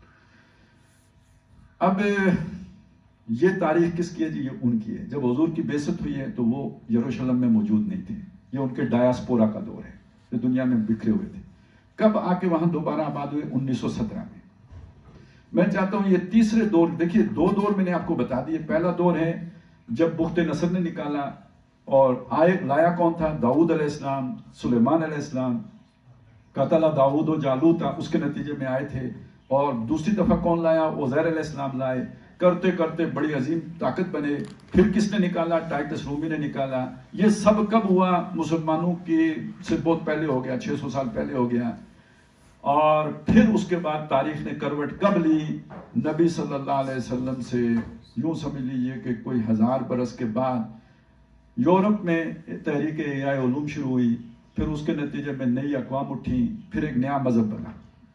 اب یہ تاریخ کس کی ہے جی؟ یہ ان کی ہے۔ جب حضور کی بعثت ہوئی ہے تو وہ یروشلم میں موجود نہیں تھے، یہ ان کے ڈایاسپورا کا دور ہے، یہ دنیا میں بکھرے ہوئے تھے۔ کب آ کے وہاں دوبارہ آباد ہوئے؟ انیس سو سترہ میں۔ میں چاہتا ہوں یہ تیسرے دور، دیکھیے دو دور میں نے آپ کو بتا دیے۔ پہلا دور ہے جب بخت نصر نے نکالا، اور آئے لایا کون تھا؟ داؤد علیہ السلام، سلیمان علیہ السلام، قتل داؤد و جالوتا، اس کے نتیجے میں آئے تھے۔ اور دوسری دفعہ کون لایا؟ عزیر علیہ السلام لائے، کرتے کرتے بڑی عظیم طاقت بنے۔ پھر کس نے نکالا؟ ٹائٹس رومی نے نکالا۔ یہ سب کب ہوا؟ مسلمانوں کی سے بہت پہلے ہو گیا، چھ سو سال پہلے ہو گیا۔ اور پھر اس کے بعد تاریخ نے کروٹ کب لی؟ نبی صلی اللہ علیہ وسلم سے یوں سمجھ لیجئے کہ کوئی ہزار برس کے بعد یورپ میں تحریک احیاء علوم شروع ہوئی، پھر اس کے نتیجے میں نئی اقوام اٹھی، پھر ایک نیا مذہب بنا۔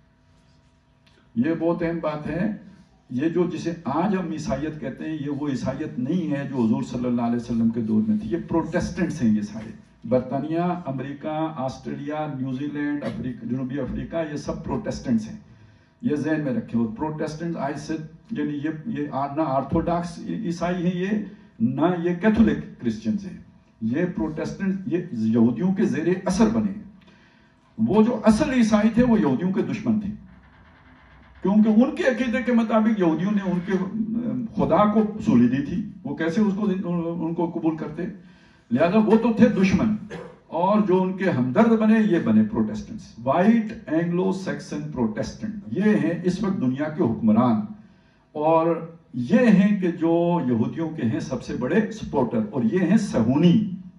یہ بہت اہم بات ہے۔ یہ جو جسے آج ہم عیسائیت کہتے ہیں، یہ وہ عیسائیت نہیں ہے جو حضور صلی اللہ علیہ وسلم کے دور میں تھی۔ یہ پروٹیسٹنٹس ہیں، یہ سارے برطانیہ، امریکہ، آسٹریلیا، نیوزی لینڈ، افریقہ، جنوبی افریقہ، یہ سب پروٹیسٹنٹس ہیں، یہ ذہن میں رکھیں۔ اور پروٹیسٹنٹس آج سے یعنی یہ یہ نہ آرتھوڈاکس عیسائی ہیں یہ، نہ یہ کیتھولک کرسچنز ہیں، یہ پروٹیسٹنٹ یہ یہودیوں کے زیر اثر بنے ہیں۔ وہ جو اصل عیسائی تھے وہ یہودیوں کے دشمن تھے، کیونکہ ان کے عقیدے کے مطابق یہودیوں نے ان کے خدا کو سولی دی تھی، وہ کیسے اس کو ان کو قبول کرتے؟ لہذا وہ تو تھے دشمن، اور جو ان کے ہمدرد بنے یہ بنے Protestants, white Anglo Saxon Protestant. یہ ہیں اس وقت دنیا کے حکمران، اور یہ ہیں کہ جو یہودیوں کے ہیں سب سے بڑے سپورٹر، اور یہ ہیں صہیونی۔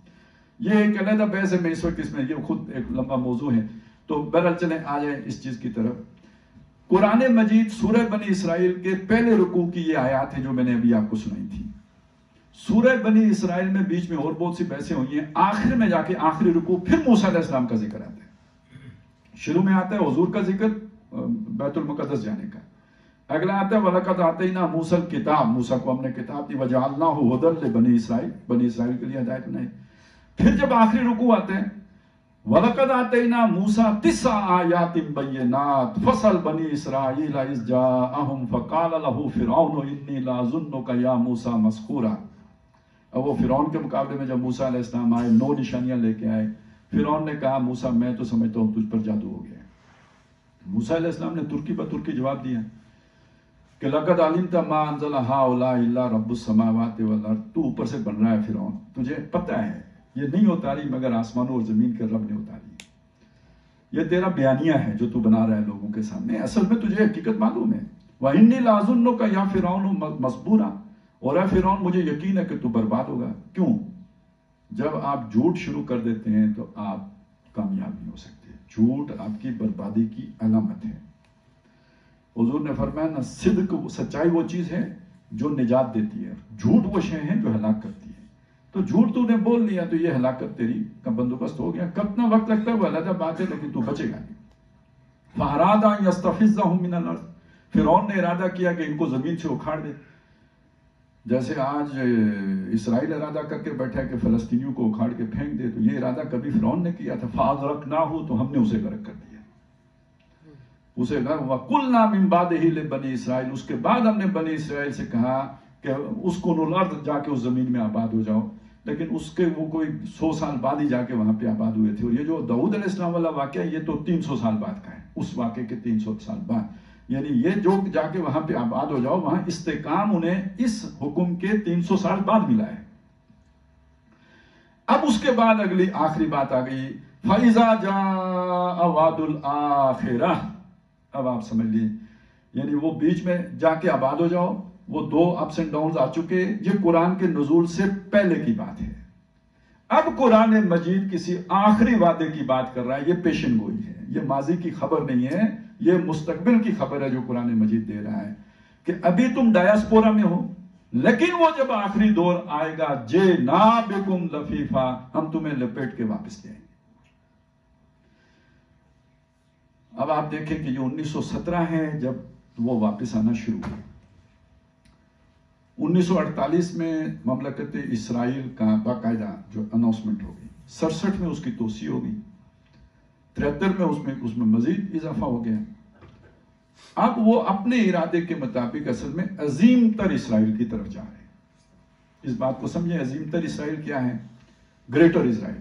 یہ ایک علیحدہ بحث ہے، میں اس وقت اس میں یہ خود ایک لمبا موضوع ہے، تو بہرحال چلیں آ جائیں اس چیز کی طرف۔ قرآن مجید سورہ بنی اسرائیل کے پہلے رکوع کی یہ آیات ہیں جو میں نے ابھی آپ کو سنائی تھی۔ سورہ بنی اسرائیل میں بیچ میں اور بہت سی بحثیں ہوئی ہیں، آخر میں جا کے آخری رکوع پھر موسیٰ علیہ السلام کا ذکر آتا ہے۔ شروع میں آتا ہے حضور کا ذکر بیت المقدس جانے کا، اگلا آتا ہے وَلَقَدْ آتَيْنَا مُوسَى الْكِتَابَ، موسیٰ کو ہم نے کتاب دی، وَجَعَلْنَاهُ هُدًى لِبَنِي اسرائیل، بنی اسرائیل کے لیے ہدایت بنائی۔ پھر جب آخری رکوع آتے ہیں وَلَقَدْ آتَيْنَا مُوسَى تِسْعَ آيَاتٍ بَيِّنَاتٍ فَاسْأَلْ بَنِي إِسْرَائِيلَ إِذْ جَاءَهُمْ فَقَالَ لَهُ فِرْعَوْنُ إِنِّي لَأَظُنُّكَ يَا مُوسَى مَسْحُورًا۔ اب وہ فرعون کے مقابلے میں جب موسیٰ علیہ السلام آئے، نو نشانیاں لے کے آئے، فرعون نے کہا موسیٰ میں تو سمجھتا ہوں تجھ پر جادو ہو گیا۔ موسیٰ علیہ السلام نے ترکی پر ترکی جواب دیا کہ لَقَدْ عَلِمْتَ مَا أَنزَلَ هَٰؤُلَاءِ إِلَّا رَبُّ السَّمَاوَاتِ وَالْأَرْضِ، تو اوپر سے بن رہا ہے فرعون، تجھے پتہ ہے یہ نہیں اتاری مگر آسمانوں اور زمین کے رب نے اتاری، یہ تیرا بیانیہ ہے جو تو بنا رہا ہے لوگوں کے سامنے، اصل میں تجھے حقیقت معلوم ہے۔ وَإِنِّي لَأَظُنُّكَ يَا فِرْعَوْنُ مَثْبُورًا، اور اے فرعون مجھے یقین ہے کہ تو برباد ہوگا۔ کیوں؟ جب آپ جھوٹ شروع کر دیتے ہیں تو آپ کامیاب نہیں ہو سکتے، جھوٹ آپ کی بربادی کی علامت ہے۔ حضور نے فرمایا نا، صدق سچائی وہ چیز ہے جو نجات دیتی ہے، جھوٹ وہ شے ہیں جو ہلاک کرتی ہے۔ تو جھوٹ تو نے بول لیا تو یہ ہلاکت تیری کا بندوبست ہو گیا، کتنا وقت لگتا ہے وہ علیحدہ بات ہے، لیکن تو بچے گا نہیں۔ فَأَرَادَ أَن يَسْتَفِزَّهُم مِّنَ الْأَرْضِ، فرعون نے ارادہ کیا کہ ان کو زمین سے اکھاڑ دے، جیسے آج اسرائیل ارادہ کر کے بیٹھا ہے کہ فلسطینیوں کو اکھاڑ کے پھینک دے، تو یہ ارادہ کبھی فرعون نے کیا تھا۔ فَأَغْرَقْنَاهُ، تو ہم نے اسے غرق کر دیا، اسے غرق۔ وَقُلْنَا مِن بَعْدِهِ لِبَنِي اسرائیل، اس کے بعد ہم نے بنی اسرائیل سے کہا کہ اسکنوا الارض، جا کے اس زمین میں آباد ہو جاؤ۔ لیکن اس کے وہ کوئی سو سال بعد ہی جا کے وہاں پہ آباد ہوئے تھے. اور یہ جو داؤد علیہ السلام والا واقعہ یہ تو تین سو سال بعد کا ہے, اس واقعے کے تین سو سال بعد. یعنی یہ جو جا کے وہاں پہ آباد ہو جاؤ, وہاں استحکام انہیں اس حکم کے تین سو سال بعد ملا ہے. اب اس کے بعد اگلی آخری بات آ گئی, فَإِذَا جَاءَ وَعْدُ الْآخِرَةِ. اب آپ سمجھ لیے, یعنی وہ بیچ میں جا کے آباد ہو جاؤ, وہ دو اپس اینڈ ڈاؤنز آ چکے. یہ قرآن کے نزول سے پہلے کی بات ہے. اب قرآن مجید کسی آخری وعدے کی بات کر رہا ہے. یہ پیشن گوئی ہے, یہ ماضی کی خبر نہیں ہے, یہ مستقبل کی خبر ہے جو قرآن مجید دے رہا ہے کہ ابھی تم ڈایاسپورا میں ہو, لیکن وہ جب آخری دور آئے گا, جے نابکم لفیفا, ہم تمہیں لپیٹ کے واپس لے آئیں گے. اب آپ دیکھیں کہ یہ انیس سو سترہ ہے جب وہ واپس آنا شروع ہوئی. انیس سو اڑتالیس میں مملکت اسرائیل کا باقاعدہ جو اناؤنسمنٹ ہو گئی, سڑسٹھ میں اس کی توسیع ہو گئی, تریہتر میں اس میں اس میں مزید اضافہ ہو گیا. اب وہ اپنے ارادے کے مطابق اصل میں عظیم تر اسرائیل کی طرف جا رہے ہیں. اس بات کو سمجھیں, عظیم تر اسرائیل کیا ہے؟ گریٹر اسرائیل.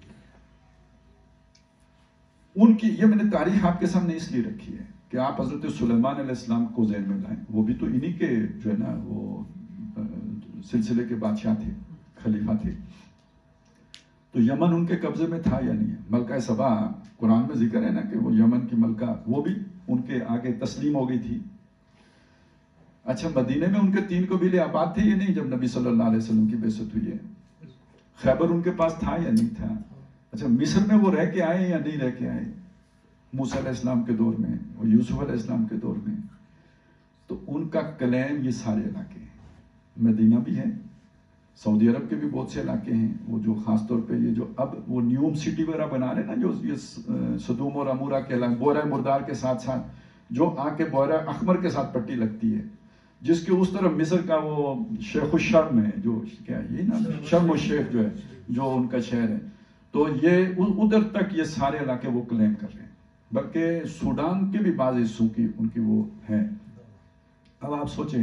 ان کی یہ میں نے تاریخ آپ کے سامنے اس لیے رکھی ہے کہ آپ حضرت سلیمان علیہ السلام کو ذہن میں لائیں. وہ بھی تو انہی کے جو ہے نا وہ سلسلے کے بادشاہ تھے, خلیفہ تھے. تو یمن ان کے قبضے میں تھا یا نہیں؟ ملکہ سبا قرآن میں ذکر ہے نا کہ وہ یمن کی ملکہ, وہ بھی ان کے آگے تسلیم ہو گئی تھی. اچھا, مدینے میں ان کے تین قبیلے آباد تھے یا نہیں جب نبی صلی اللہ علیہ وسلم کی بعثت ہوئی ہے؟ خیبر ان کے پاس تھا یا نہیں تھا؟ اچھا, مصر میں وہ رہ کے آئے یا نہیں رہ کے آئے موسیٰ علیہ السلام کے دور میں اور یوسف علیہ السلام کے دور میں؟ تو ان کا کلیم یہ سارے علاقے ہیں. مدینہ بھی ہے, سعودی عرب کے بھی بہت سے علاقے ہیں, وہ جو خاص طور پہ یہ جو اب وہ نیوم سٹی وغیرہ بنا رہے ہیں نا, جو یہ سدوم اور امورا کے علاقے, بورہ مردار کے ساتھ ساتھ جو آ کے بورہ احمر کے ساتھ پٹی لگتی ہے, جس کے اس طرف مصر کا وہ شیخ الشرم ہے, جو کیا یہ نا شرم الشیخ جو ہے, جو ان کا شہر ہے. تو یہ ادھر تک یہ سارے علاقے وہ کلیم کر رہے ہیں, بلکہ سوڈان کے بھی بعض حصوں کی ان کی وہ ہے. اب آپ سوچیں,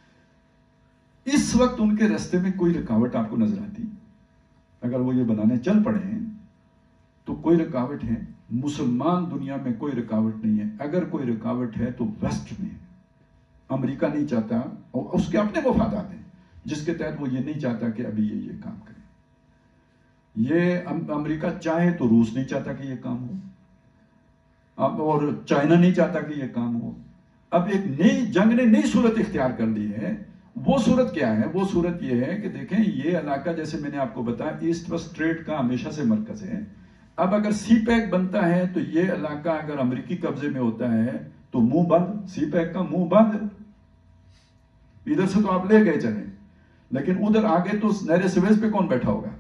اس وقت ان کے راستے میں کوئی رکاوٹ آپ کو نظر آتی؟ اگر وہ یہ بنانے چل پڑے ہیں تو کوئی رکاوٹ ہے؟ مسلمان دنیا میں کوئی رکاوٹ نہیں ہے. اگر کوئی رکاوٹ ہے تو ویسٹ میں. امریکہ نہیں چاہتا, اور اس کے اپنے مفادات ہیں جس کے تحت وہ یہ نہیں چاہتا کہ ابھی یہ یہ کام کرے. یہ امریکہ چاہے تو روس نہیں چاہتا کہ یہ کام ہو, اب اور چائنا نہیں چاہتا کہ یہ کام ہو. اب ایک نئی جنگ نے نئی صورت اختیار کر لی ہے. وہ صورت کیا ہے؟ وہ صورت یہ ہے کہ دیکھیں, یہ علاقہ جیسے میں نے آپ کو بتایا ایسٹ ویسٹ ٹریڈ کا ہمیشہ سے مرکز ہے. اب اگر سی پیک بنتا ہے تو یہ علاقہ اگر امریکی قبضے میں ہوتا ہے تو منہ بند, سی پیک کا منہ بند. ادھر سے تو آپ لے گئے چلیں, لیکن ادھر آگے تو نہر سویز پہ کون بیٹھا ہوگا؟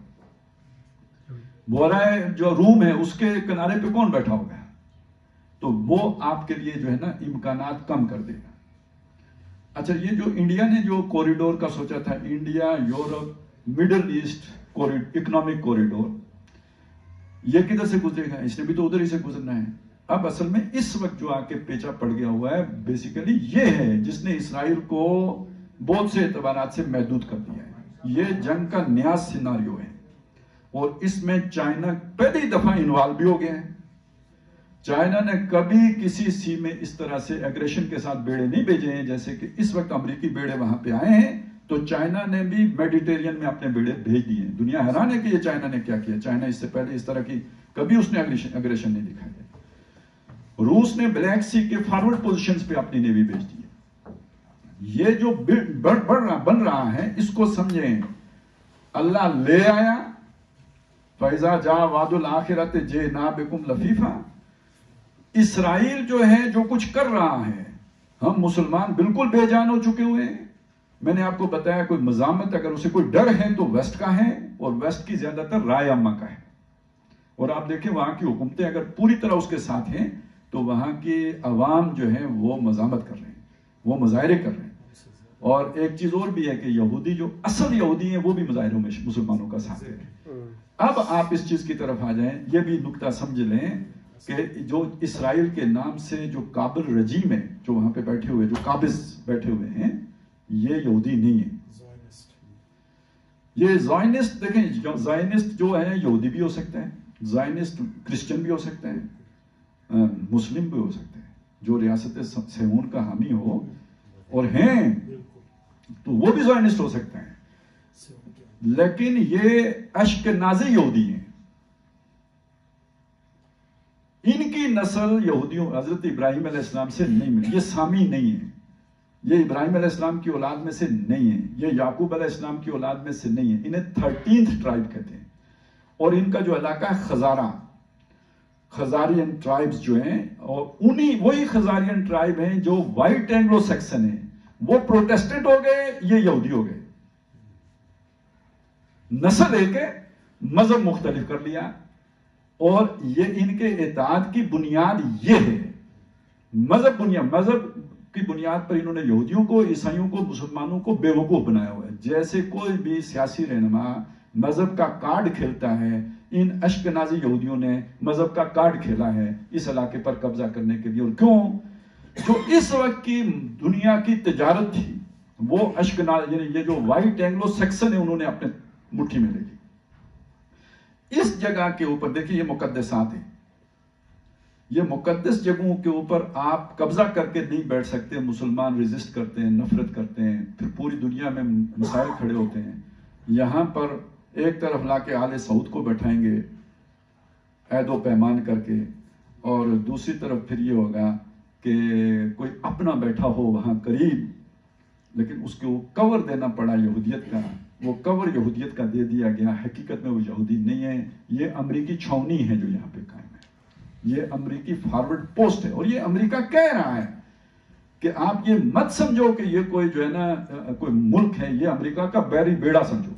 بورہ جو روم ہے اس کے کنارے پہ کون بیٹھا ہوگا؟ تو وہ آپ کے لیے جو ہے نا امکانات کم کر دے گا. اچھا, یہ جو انڈیا نے جو کوریڈور کا سوچا تھا, India Europe middle east economic corridor, یہ کدھر سے گزرے گا؟ اس نے بھی تو ادھر ہی سے گزرنا ہے. اب اصل میں اس وقت جو آ کے پیچا پڑ گیا ہوا ہے بیسیکلی یہ ہے جس نے اسرائیل کو بہت سے اعتبارات سے محدود کر دیا ہے. یہ جنگ کا نیا سیناریو ہے, اور اس میں چائنا پہلی دفعہ انوالو بھی ہو گیا ہے. چائنا نے کبھی کسی سی میں اس طرح سے ایگریشن کے ساتھ بیڑے نہیں بھیجے ہیں جیسے کہ اس وقت امریکی بیڑے وہاں پہ آئے ہیں. تو چائنا نے بھی میڈیٹرین میں اپنے بیڑے بھیج دیے ہیں. دنیا حیران ہے کہ یہ چائنا نے کیا کیا. چائنا اس سے پہلے اس طرح کی کبھی اس نے ایگریشن نہیں دکھائی ہے. روس نے بلیک سی کے فارورڈ پوزیشنز پہ اپنی نیوی بھیج دی ہے. یہ جو بڑھ بڑھ رہا بن رہا ہے اس کو سمجھیں, اللہ لے آیا, فَإِذَا جَاءَ وَعْدُ الْآخِرَةِ جِئْنَا بِكُمْ لَفِيفًا. اسرائیل جو ہے جو کچھ کر رہا ہے, ہم مسلمان بالکل بے جان ہو چکے ہوئے ہیں. میں نے آپ کو بتایا کوئی مزاحمت اگر اسے کوئی ڈر ہے تو ویسٹ کا ہے, اور ویسٹ کی زیادہ تر رائے عامہ کا ہے. اور آپ دیکھیں وہاں کی حکومتیں اگر پوری طرح اس کے ساتھ ہیں تو وہاں کے عوام جو ہیں وہ مزاحمت کر رہے ہیں, وہ مظاہرے کر رہے ہیں. اور ایک چیز اور بھی ہے کہ یہودی جو اصل یہودی ہیں وہ بھی مظاہروں میں مسلمانوں کا ساتھ ہے. اب آپ اس چیز کی طرف آ جائیں, یہ بھی نکتہ سمجھ لیں کہ جو اسرائیل کے نام سے جو قابل رجیم ہے جو وہاں پہ بیٹھے ہوئے, جو قابض بیٹھے ہوئے ہیں, یہ یہودی نہیں ہے. یہ زائنسٹ دیکھیں، زائنسٹ جو ہے یہودی بھی ہو سکتے ہیں، زائنسٹ کرسچن بھی ہو سکتے ہیں، مسلم بھی ہو سکتے ہیں، جو ریاست صہیون کا حامی ہو اور ہیں تو وہ بھی زائنسٹ ہو سکتے ہیں، لیکن یہ اشکنازی یہودی ہیں، ان کی نسل یہودیوں حضرت ابراہیم علیہ السلام سے نہیں ملی، یہ سامی نہیں ہے، یہ ابراہیم علیہ السلام کی اولاد میں سے نہیں ہے، یہ یعقوب علیہ السلام کی اولاد میں سے نہیں ہے، انہیں تھرٹینتھ ٹرائب کہتے ہیں، اور ان کا جو علاقہ ہے خزارہ، خزارین ٹرائبز جو ہیں، اور انہی وہی خزارین ٹرائب ہیں جو وائٹ اینگلو سیکسن ہیں، وہ پروٹیسٹنٹ ہو گئے، یہ یہودی ہو گئے، نسل ایک ہے، مذہب مختلف کر لیا، اور یہ ان کے اطاعت کی بنیاد یہ ہے، مذہب بنیاد مذہب کی بنیاد پر انہوں نے یہودیوں کو، عیسائیوں کو، مسلمانوں کو بے وقوف بنایا ہوا ہے۔ جیسے کوئی بھی سیاسی رہنما مذہب کا کارڈ کھیلتا ہے، ان اشکنازی یہودیوں نے مذہب کا کارڈ کھیلا ہے اس علاقے پر قبضہ کرنے کے لیے، اور کیوں؟ جو اس وقت کی دنیا کی تجارت تھی وہ اشکناز، یعنی یہ جو وائٹ اینگلو سیکسن ہے، انہوں نے اپنے مٹھی میں لے لی۔ اس جگہ کے اوپر دیکھیں، یہ مقدسات ہیں، یہ مقدس جگہوں کے اوپر آپ قبضہ کر کے نہیں بیٹھ سکتے، مسلمان ریزسٹ کرتے ہیں، نفرت کرتے ہیں، پھر پوری دنیا میں مسائل کھڑے ہوتے ہیں۔ یہاں پر ایک طرف لا کے آل سعود کو بیٹھائیں گے عہد و پیمان کر کے، اور دوسری طرف پھر یہ ہوگا کہ کوئی اپنا بیٹھا ہو وہاں قریب، لیکن اس کو کور دینا پڑا یہودیت کا، وہ کور یہودیت کا دے دیا گیا، حقیقت میں وہ یہودی نہیں ہے، یہ امریکی چھاؤنی ہے جو یہاں پہ قائم ہے، یہ امریکی فارورڈ پوسٹ ہے، اور یہ امریکہ کہہ رہا ہے کہ آپ یہ مت سمجھو کہ یہ کوئی جو ہے نا کوئی ملک ہے، یہ امریکہ کا بحری بیڑا سمجھو۔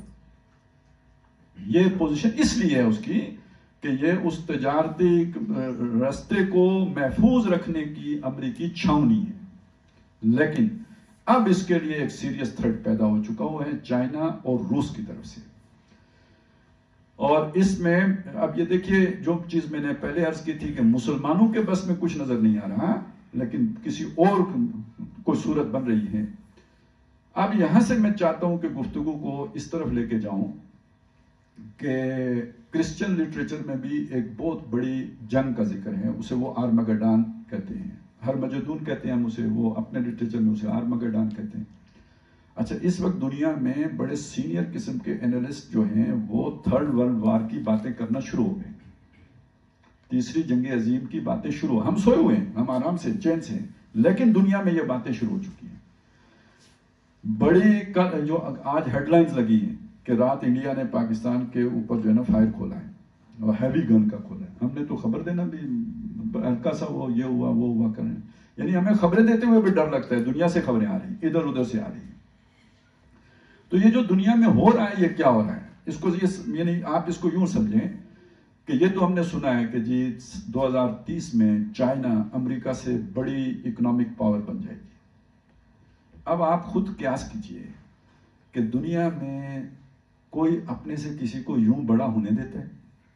یہ پوزیشن اس لیے ہے اس کی کہ یہ اس تجارتی راستے کو محفوظ رکھنے کی امریکی چھاؤنی ہے، لیکن اب اس کے لیے ایک سیریس تھریٹ پیدا ہو چکا ہوا ہے چائنا اور روس کی طرف سے۔ اور اس میں اب یہ دیکھیے، جو چیز میں نے پہلے عرض کی تھی کہ مسلمانوں کے بس میں کچھ نظر نہیں آ رہا، لیکن کسی اور کوئی صورت بن رہی ہے۔ اب یہاں سے میں چاہتا ہوں کہ گفتگو کو اس طرف لے کے جاؤں کہ کرسچن لٹریچر میں بھی ایک بہت بڑی جنگ کا ذکر ہے، اسے وہ آرمگڈان کہتے ہیں، ہرمجدون کہتے ہیں ہم اسے، وہ اپنے لٹریچر میں اسے آرمگڈان کہتے ہیں۔ اچھا، اس وقت دنیا میں بڑے سینئر قسم کے انالسٹ جو ہیں وہ تھرڈ ورلڈ وار کی باتیں کرنا شروع ہو گئے، تیسری جنگ عظیم کی باتیں شروع ہو، ہم سوئے ہوئے ہیں، ہم آرام سے چین سے، لیکن دنیا میں یہ باتیں شروع ہو چکی ہیں۔ بڑی جو آج ہیڈ لائنز لگی ہیں کہ رات انڈیا نے پاکستان کے اوپر جو ہے نا فائر کھولا ہے، اور ہیوی گن کا کھولا ہے، ہم نے تو خبر دینا بھی ہلکا سا وہ یہ ہوا وہ ہوا کریں، یعنی ہمیں خبریں دیتے ہوئے بھی ڈر لگتا ہے، دنیا سے خبریں آ رہی ہیں، ادھر ادھر سے آ رہی ہیں۔ تو یہ جو دنیا میں ہو رہا ہے یہ کیا ہو رہا ہے، اس کو یہ یعنی آپ اس کو یوں سمجھیں کہ یہ تو ہم نے سنا ہے کہ جی دو ہزار تیس میں چائنا امریکہ سے بڑی اکنامک پاور بن جائے گی۔ اب آپ خود قیاس کیجئے کہ دنیا میں کوئی اپنے سے کسی کو یوں بڑا ہونے دیتا ہے؟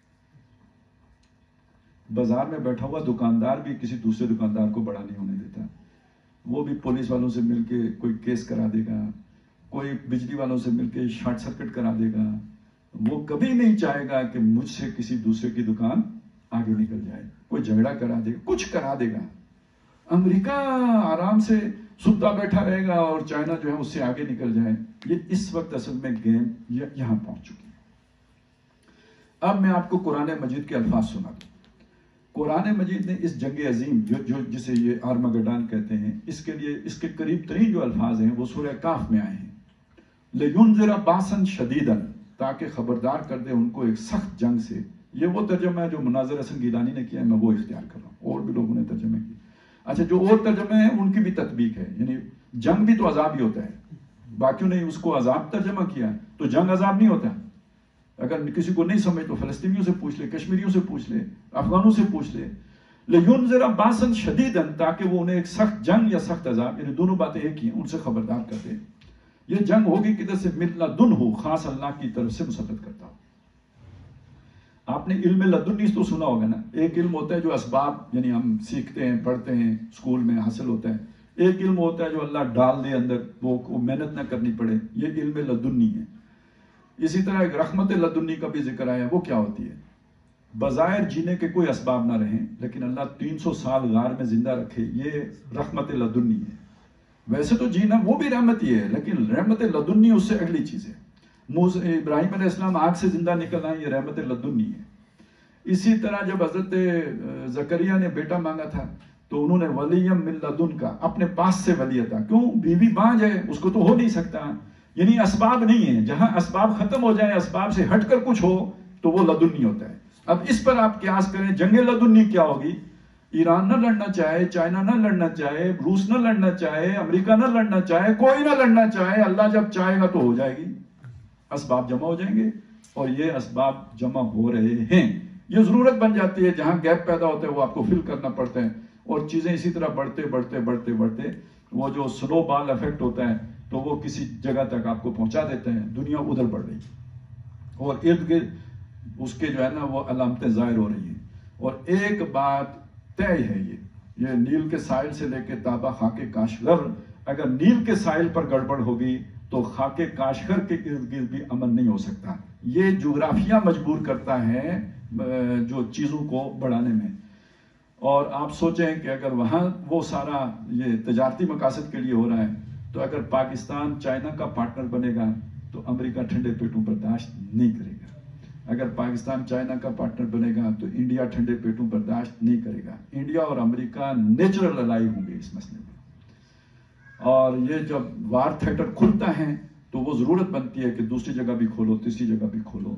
بازار میں بیٹھا ہوا دکاندار بھی کسی دوسرے دکاندار کو بڑا نہیں ہونے دیتا، وہ بھی پولیس والوں سے مل کے کوئی کیس کرا دے گا، کوئی بجلی والوں سے مل کے شارٹ سرکٹ کرا دے گا، وہ کبھی نہیں چاہے گا کہ مجھ سے کسی دوسرے کی دکان آگے نکل جائے، کوئی جھگڑا کرا دے گا، کچھ کرا دے گا۔ امریکہ آرام سے ستا بیٹھا رہے گا اور چائنا جو ہے اس سے آگے نکل جائے۔ یہ اس وقت اصل میں گیم یہاں پہنچ چکی ہے۔ اب میں آپ کو قرآن مجید کے الفاظ سنا دوں۔ قرآن مجید نے اس جنگ عظیم جو, جو جسے یہ آرمگڈان کہتے ہیں، اس کے لیے اس کے قریب ترین جو الفاظ ہیں وہ سورہ کاف میں آئے ہیں، لِيُنذِرَ بَأْسًا شَدِيدًا، تاکہ خبردار کر دے ان کو ایک سخت جنگ سے۔ یہ وہ ترجمہ ہے جو مناظر حسن گیلانی نے کیا ہے، میں وہ اختیار کر رہا ہوں، اور بھی لوگوں نے ترجمے کی۔ اچھا، جو اور ترجمے ہیں ان کی بھی تطبیق ہے، یعنی جنگ بھی تو عذاب ہی ہوتا ہے، باقیوں نے اس کو عذاب ترجمہ کیا تو جنگ عذاب نہیں ہوتا۔ اگر کسی کو نہیں سمجھ تو فلسطینیوں سے پوچھ لے، کشمیریوں سے پوچھ لے، افغانوں سے پوچھ لے۔ لِيُنذِرَ بَأْسًا شَدِيدًا، تاکہ وہ انہیں ایک سخت جنگ یا سخت عذاب، یعنی دونوں باتیں ایک ہی ہیں، ان سے خبردار کر دے۔ یہ جنگ ہوگی کدھر سے؟ مِن لَدُنْہُ، خاص اللہ کی طرف سے مسلط کرتا ہو۔ آپ نے علم لدنی تو سنا ہوگا نا، ایک علم ہوتا ہے جو اسباب یعنی ہم سیکھتے ہیں، پڑھتے ہیں، اسکول میں حاصل ہوتا ہے، ایک علم ہوتا ہے جو اللہ ڈال دے اندر، وہ محنت نہ کرنی پڑے، یہ علم لدنی ہے۔ اسی طرح ایک رحمت لدنی کا بھی ذکر آیا، وہ کیا ہوتی ہے؟ بظاہر جینے کے کوئی اسباب نہ رہیں لیکن اللہ تین سو سال غار میں زندہ رکھے، یہ رحمت لدنی ہے۔ ویسے تو جینا وہ بھی رحمت ہی ہے، لیکن رحمت لدنی اس سے اگلی چیز ہے۔ موسیٰ ابراہیم علیہ السلام آگ سے زندہ نکل آئے، یہ رحمت لدنی ہے۔ اسی طرح جب حضرت زکریا نے بیٹا مانگا تھا تو انہوں نے ولیم من لدن کا، اپنے پاس سے ولی عطا، کیوں؟ بیوی بانجھ ہے، اس کو تو ہو نہیں سکتا، یعنی اسباب نہیں ہے، جہاں اسباب ختم ہو جائیں، اسباب سے ہٹ کر کچھ ہو تو وہ لدنی ہوتا ہے۔ اب اس پر آپ قیاس کریں، جنگ لدنی کیا ہوگی؟ ایران نہ لڑنا چاہے، چائنا نہ لڑنا چاہے، روس نہ لڑنا چاہے، امریکہ نہ لڑنا چاہے، کوئی نہ لڑنا چاہے، اللہ جب چاہے گا تو ہو جائے گی، اسباب جمع ہو جائیں گے، اور یہ اسباب جمع ہو رہے ہیں۔ یہ ضرورت بن جاتی ہے، جہاں گیپ پیدا ہوتا ہے وہ آپ کو فل کرنا پڑتا ہے، اور چیزیں اسی طرح بڑھتے بڑھتے بڑھتے بڑھتے وہ جو سلو بال ایفیکٹ ہوتا ہے تو وہ کسی جگہ تک آپ کو پہنچا دیتے ہیں، دنیا ادھر بڑھ رہی ہے اور ارد گرد اس کے جو ہے نا وہ علامتیں ظاہر ہو رہی ہیں۔ اور ایک بات طے ہے، یہ یہ نیل کے ساحل سے لے کے تابا خاک کاشغر، اگر نیل کے ساحل پر گڑبڑ ہوگی تو خاک کاشغر کے ارد گرد بھی امن نہیں ہو سکتا۔ یہ جغرافیہ مجبور کرتا ہے جو چیزوں کو بڑھانے میں۔ اور آپ سوچیں کہ اگر وہاں وہ سارا یہ تجارتی مقاصد کے لیے ہو رہا ہے تو اگر پاکستان چائنا کا پارٹنر بنے گا تو امریکہ ٹھنڈے پیٹوں برداشت نہیں کرے گا، اگر پاکستان چائنا کا پارٹنر بنے گا تو انڈیا ٹھنڈے پیٹوں برداشت نہیں کرے گا۔ انڈیا اور امریکہ نیچرل الائی ہوں گے اس مسئلے میں، اور یہ جب وار تھیٹر کھلتا ہے تو وہ ضرورت بنتی ہے کہ دوسری جگہ بھی کھولو، تیسری جگہ بھی کھولو۔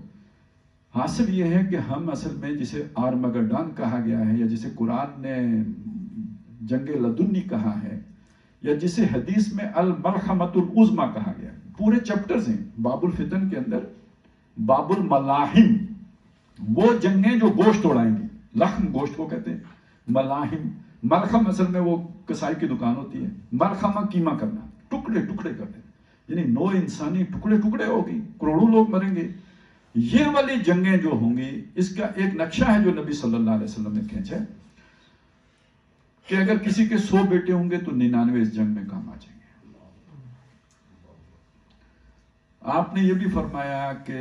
حاصل یہ ہے کہ ہم اصل میں جسے آرمگڈان کہا گیا ہے، یا جسے قرآن نے جنگ لدنی کہا ہے، یا جسے حدیث میں الملحمۃ العظمیٰ کہا گیا ہے، پورے چیپٹرز ہیں باب الفتن کے اندر۔ باب الملاحم، وہ جنگیں جو گوشت اڑائیں گی، لحم گوشت کو کہتے ہیں، ملاحم، ملخم اصل میں وہ کسائی کی دکان ہوتی ہے، ملخمہ قیمہ کرنا، ٹکڑے ٹکڑے کرتے، یعنی نو انسانی ٹکڑے ٹکڑے ہوگی، کروڑوں لوگ مریں گے۔ یہ والی جنگیں جو ہوں گی، اس کا ایک نقشہ ہے جو نبی صلی اللہ علیہ وسلم نے کھینچا ہے کہ اگر کسی کے سو بیٹے ہوں گے تو ننانوے اس جنگ میں کام آ جائیں گے۔ آپ نے یہ بھی فرمایا کہ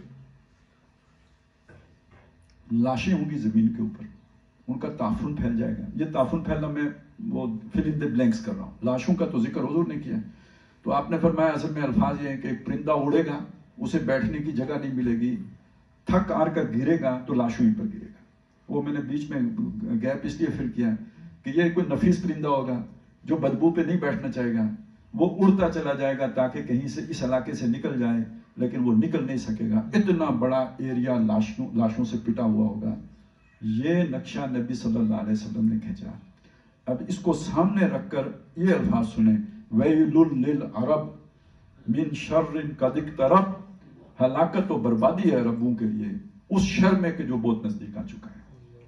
لاشیں ہوں گی زمین کے اوپر، ان کا تعفن پھیل جائے گا۔ یہ تعفن پھیلنا میں وہ فل ان دی بلینکس کر رہا ہوں، لاشوں کا تو ذکر حضور نے کیا، تو آپ نے فرمایا اصل میں الفاظ یہ ہیں کہ ایک پرندہ اڑے گا، اسے بیٹھنے کی جگہ نہیں ملے گی، تھک آر کر گرے گا تو لاشوں ہی پر گرے گا۔ وہ میں نے بیچ میں گیپ اس لیے فل کیا کہ یہ کوئی نفیس پرندہ ہوگا جو بدبو پہ نہیں بیٹھنا چاہے گا، وہ اڑتا چلا جائے گا تاکہ کہیں سے اس علاقے سے نکل جائے، لیکن وہ نکل نہیں سکے گا، اتنا بڑا ایریا لاشوں لاشوں سے پٹا ہوا ہوگا۔ یہ نقشہ نبی صلی اللہ علیہ وسلم نے کھینچا۔ اب اس کو سامنے رکھ کر یہ الفاظ سنیں، وَيْلٌ لِّلْعَرَبِ مِن شَرٍ قَدِ اقْتَرَبَ، ہلاکت و بربادی ہے عربوں کے لیے اس شر میں کہ جو بہت نزدیک آ چکا ہے۔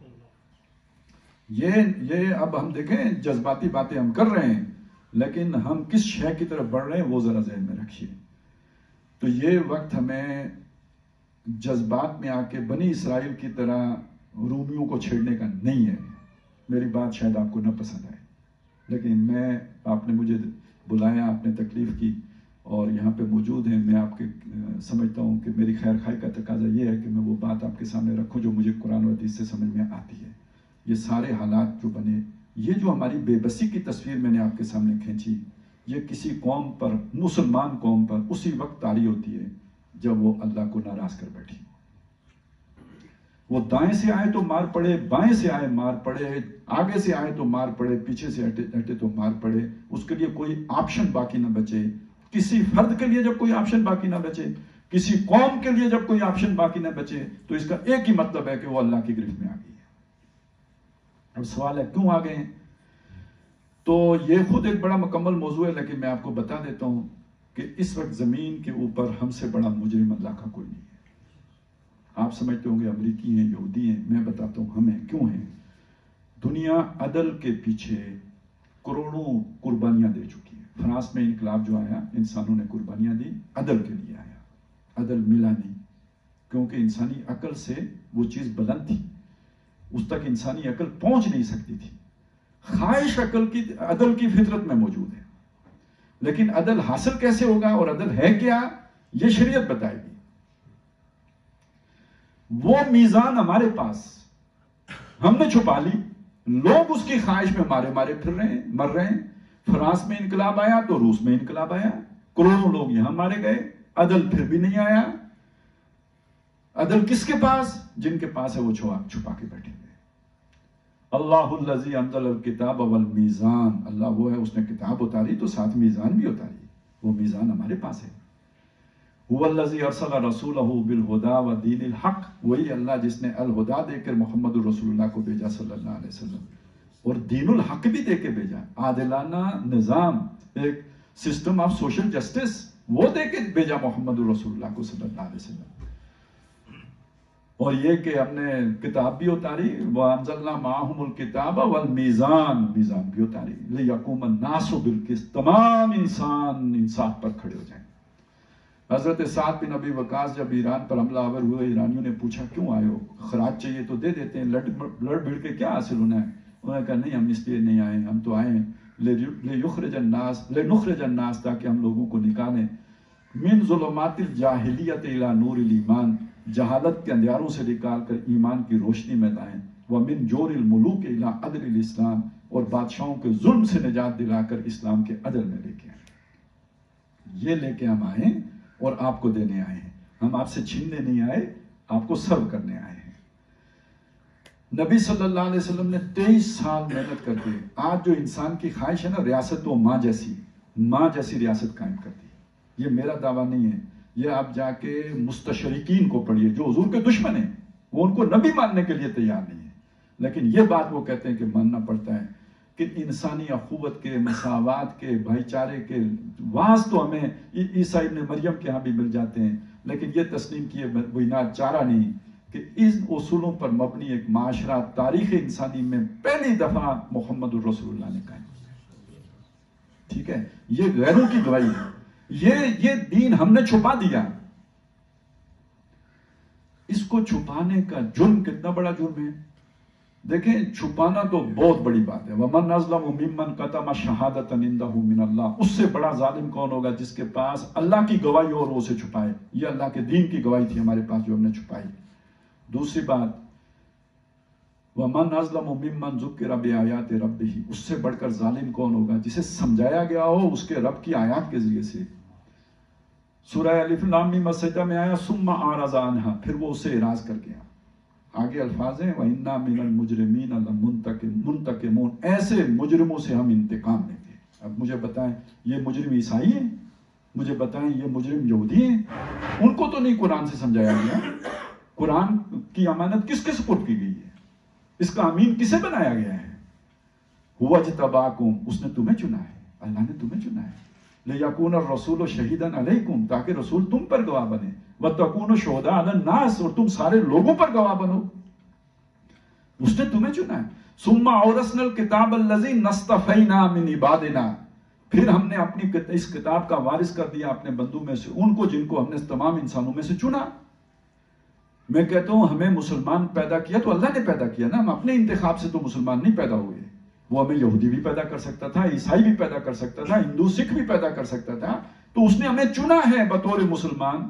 یہ یہ اب ہم دیکھیں جذباتی باتیں ہم کر رہے ہیں، لیکن ہم کس شے کی طرف بڑھ رہے ہیں وہ ذرا ذہن میں رکھیے۔ تو یہ وقت ہمیں جذبات میں آ کے بنی اسرائیل کی طرح رومیوں کو چھیڑنے کا نہیں ہے۔ میری بات شاید آپ کو نہ پسند آئے، لیکن میں آپ نے مجھے بلایا، آپ نے تکلیف کی اور یہاں پہ موجود ہیں، میں آپ کے سمجھتا ہوں کہ میری خیر خواہی کا تقاضا یہ ہے کہ میں وہ بات آپ کے سامنے رکھوں جو مجھے قرآن و حدیث سے سمجھ میں آتی ہے۔ یہ سارے حالات جو بنے، یہ جو ہماری بے بسی کی تصویر میں نے آپ کے سامنے کھینچی، یہ کسی قوم پر، مسلمان قوم پر اسی وقت طاری ہوتی ہے جب وہ اللہ کو ناراض کر بیٹھی۔ وہ دائیں سے آئے تو مار پڑے، بائیں سے آئے مار پڑے، آگے سے آئے تو مار پڑے، پیچھے سے ہٹے ہٹے تو مار پڑے، اس کے لیے کوئی آپشن باقی نہ بچے۔ کسی فرد کے لیے جب کوئی آپشن باقی نہ بچے، کسی قوم کے لیے جب کوئی آپشن باقی نہ بچے، تو اس کا ایک ہی مطلب ہے کہ وہ اللہ کی گرفت میں آ گئی ہے۔ اب سوال ہے کیوں آ گئے ہیں؟ تو یہ خود ایک بڑا مکمل موضوع ہے، لیکن میں آپ کو بتا دیتا ہوں کہ اس وقت زمین کے اوپر ہم سے بڑا مجرم اللہ کا کوئی نہیں ہے۔ آپ سمجھتے ہوں گے امریکی ہیں، یہودی ہیں، میں بتاتا ہوں ہمیں کیوں ہیں۔ دنیا عدل کے پیچھے کروڑوں قربانیاں دے چکی ہے۔ فرانس میں انقلاب جو آیا، انسانوں نے قربانیاں دی، عدل کے لیے آیا، عدل ملا نہیں، کیونکہ انسانی عقل سے وہ چیز بلند تھی، اس تک انسانی عقل پہنچ نہیں سکتی تھی۔ خواہش عقل کی عدل کی فطرت میں موجود ہے، لیکن عدل حاصل کیسے ہوگا اور عدل ہے کیا، یہ شریعت بتائے گی۔ وہ میزان ہمارے پاس ہم نے چھپا لی. لوگ اس کی خواہش میں مارے مارے پھر رہے ہیں, مر رہے ہیں. فرانس میں انقلاب آیا تو روس میں انقلاب آیا, کروڑوں لوگ یہاں مارے گئے, عدل پھر بھی نہیں آیا. عدل کس کے پاس؟ جن کے پاس ہے وہ چھپا کے بیٹھے ہوئے. اللہ الذی انزل الکتاب والمیزان, اللہ وہ ہے اس نے کتاب اتاری تو ساتھ میزان بھی اتاری. وہ میزان ہمارے پاس ہے. هو الذی ارسل رسولہ بالہدی ودین الحق, وہی اللہ جس نے الہدا دے کر محمد رسول اللہ کو بھیجا صلی اللہ علیہ وسلم, اور دین الحق بھی دے کے بھیجا. عادلانہ نظام, ایک سسٹم آف سوشل جسٹس, وہ دے کے بھیجا محمد رسول اللہ کو صلی اللہ علیہ وسلم. اور یہ کہ ہم نے کتاب بھی اتاری, وَأَنزَلْنَا مَعَهُمُ الْكِتَابَ وَالْمِيزَانَ, میزان بھی اتاری. لِيَقُومَ النَّاسُ بِالْقِسْطِ, تمام انسان انصاف پر کھڑے ہو جائیں. حضرت سعد بن ابی وقاص جب ایران پر حملہ آور ہوئے, ایرانیوں نے پوچھا کیوں آئے ہو؟ خراج چاہیے تو دے دیتے ہیں, لڑ بھیڑ کے کیا حاصل ہونا ہے؟ انہوں نے کہا نہیں, ہم اس لیے نہیں آئے, ہم تو آئے لِيُخْرِجَ النَّاسَ لِنُخْرِجَ النَّاسَ, تاکہ ہم لوگوں کو نکالیں من ظلمات الجاہلیت الی نور الایمان, جہالت کے اندھیاروں سے نکال کر ایمان کی روشنی میں لائیں. وَمِن جَوْرِ الْمُلُوكِ الی عدل الاسلام, اور بادشاہوں کے ظلم سے نجات دلا کر اسلام کے عدل میں لے کے آئیں. یہ لے کے ہم آئے اور آپ کو دینے آئے ہیں. ہم آپ سے چھیننے نہیں آئے, آپ کو سرو کرنے آئے ہیں. نبی صلی اللہ علیہ وسلم نے تیئیس سال محنت کر کے, آج جو انسان کی خواہش ہے نا ریاست, تو ماں جیسی ماں جیسی ریاست قائم کر دی. یہ میرا دعویٰ نہیں ہے, یہ آپ جا کے مستشرقین کو پڑھیے جو حضور کے دشمن ہیں, وہ ان کو نبی ماننے کے لیے تیار نہیں ہے, لیکن یہ بات وہ کہتے ہیں کہ ماننا پڑتا ہے کہ انسانی اخوت کے, مساوات کے, بھائی چارے کے واس تو ہمیں عیسیٰ ابن مریم کے ہاں بھی مل جاتے ہیں, لیکن یہ تسلیم کیے بنا چارہ نہیں کہ ان اصولوں پر مبنی ایک معاشرہ تاریخ انسانی میں پہلی دفعہ محمد الرسول اللہ نے قائم کیا. ٹھیک ہے, یہ غیروں کی گواہی ہے. یہ یہ دین ہم نے چھپا دیا. اس کو چھپانے کا جرم کتنا بڑا جرم ہے. دیکھیں, چھپانا تو بہت بڑی بات ہے. وَمَنْ أَظْلَمُ مِمَّنْ كَتَمَ شَهَادَةً عِنْدَهُ مِنَ اللَّهِ, اس سے بڑا ظالم کون ہوگا جس کے پاس اللہ کی گواہی اور وہ اسے چھپائے. یہ اللہ کے دین کی گواہی تھی ہمارے پاس جو ہم نے چھپائی. دوسری بات, وَمَنْ أَظْلَمُ مِمَّنْ ذُكِّرَ بِآيَاتِ رَبِّهِ, اس سے بڑھ کر ظالم کون ہوگا جسے سمجھایا گیا ہو اس کے رب کی آیات کے ذریعے سے. سورہ الف لام میم سجدہ میں آیا ثم اعرض عنها, پھر وہ اسے اعراض کر گیا. آگے الفاظ ہیں وَإِنَّا مِنَ الْمُجْرِمِينَ لَمُنْتَقِمُونَ, ایسے مجرموں سے ہم انتقام لیں گے. اب مجھے بتائیں یہ مجرم عیسائی ہیں, مجھے بتائیں یہ مجرم یہودی ہیں, ان کو تو نہیں قرآن سے سمجھایا گیا. قرآن کی امانت کس کے سپرد کی گئی ہے, اس کا امین کسے بنایا گیا ہے؟ هُوَ اجْتَبَاكُمْ, اس نے تمہیں چنا ہے, اللہ نے تمہیں چنا ہے. لِيَكُونَ الرَّسُولُ شَهِيدًا عَلَيْكُمْ, تاکہ رسول تم پر گواہ بنے. وَتَكُونُوا شُهَدَاءَ عَلَى النَّاسِ, اور تم سارے لوگوں پر گواہ بنو. اس نے تمہیں چنا ہے. ثُمَّ أَوْرَثْنَا الْكِتَابَ الَّذِي نَصْطَفَيْنَا مِنْ عِبَادِنَا, پھر ہم نے اپنی اس کتاب کا وارث کر دیا اپنے بندوں میں سے ان کو جن کو ہم نے تمام انسانوں میں سے چنا. میں کہتا ہوں ہمیں مسلمان پیدا کیا تو اللہ نے پیدا کیا نا, ہم اپنے انتخاب سے تو مسلمان نہیں پیدا ہوئے. وہ ہمیں یہودی بھی پیدا کر سکتا تھا, عیسائی بھی پیدا کر سکتا تھا, ہندو سکھ بھی پیدا کر سکتا تھا, تو اس نے ہمیں چنا ہے بطور مسلمان.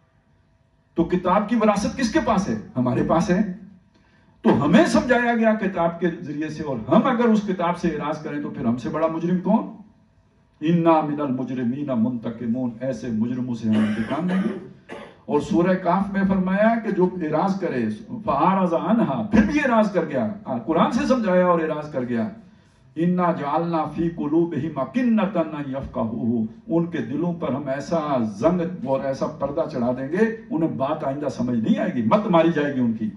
تو کتاب کی وراثت کس کے پاس ہے؟ ہمارے پاس ہے. تو ہمیں سمجھایا گیا کتاب کے ذریعے سے, اور ہم اگر اس کتاب سے اعراض کریں تو پھر ہم سے بڑا مجرم کون؟ اِنَّا مِنَ الْمُجْرِمِينَ مُنْتَقِمُونَ, ایسے مجرموں سے ہم انتقام لیں گے. اور سورہ کاف میں فرمایا کہ جو اعراض کرے فَأَعْرَضَ عَنْهَا, پھر بھی اعراض کر گیا, قرآن سے سمجھایا اور اعراض کر گیا. اِنَّا جَعَلْنَا فِي قُلُوبِهِمْ أَكِنَّةً أَن يَفْقَهُوهُ, ان کے دلوں پر ہم ایسا زنگ اور ایسا پردہ چڑھا دیں گے انہیں بات آئندہ سمجھ نہیں آئے گی, مت ماری جائے گی ان کی.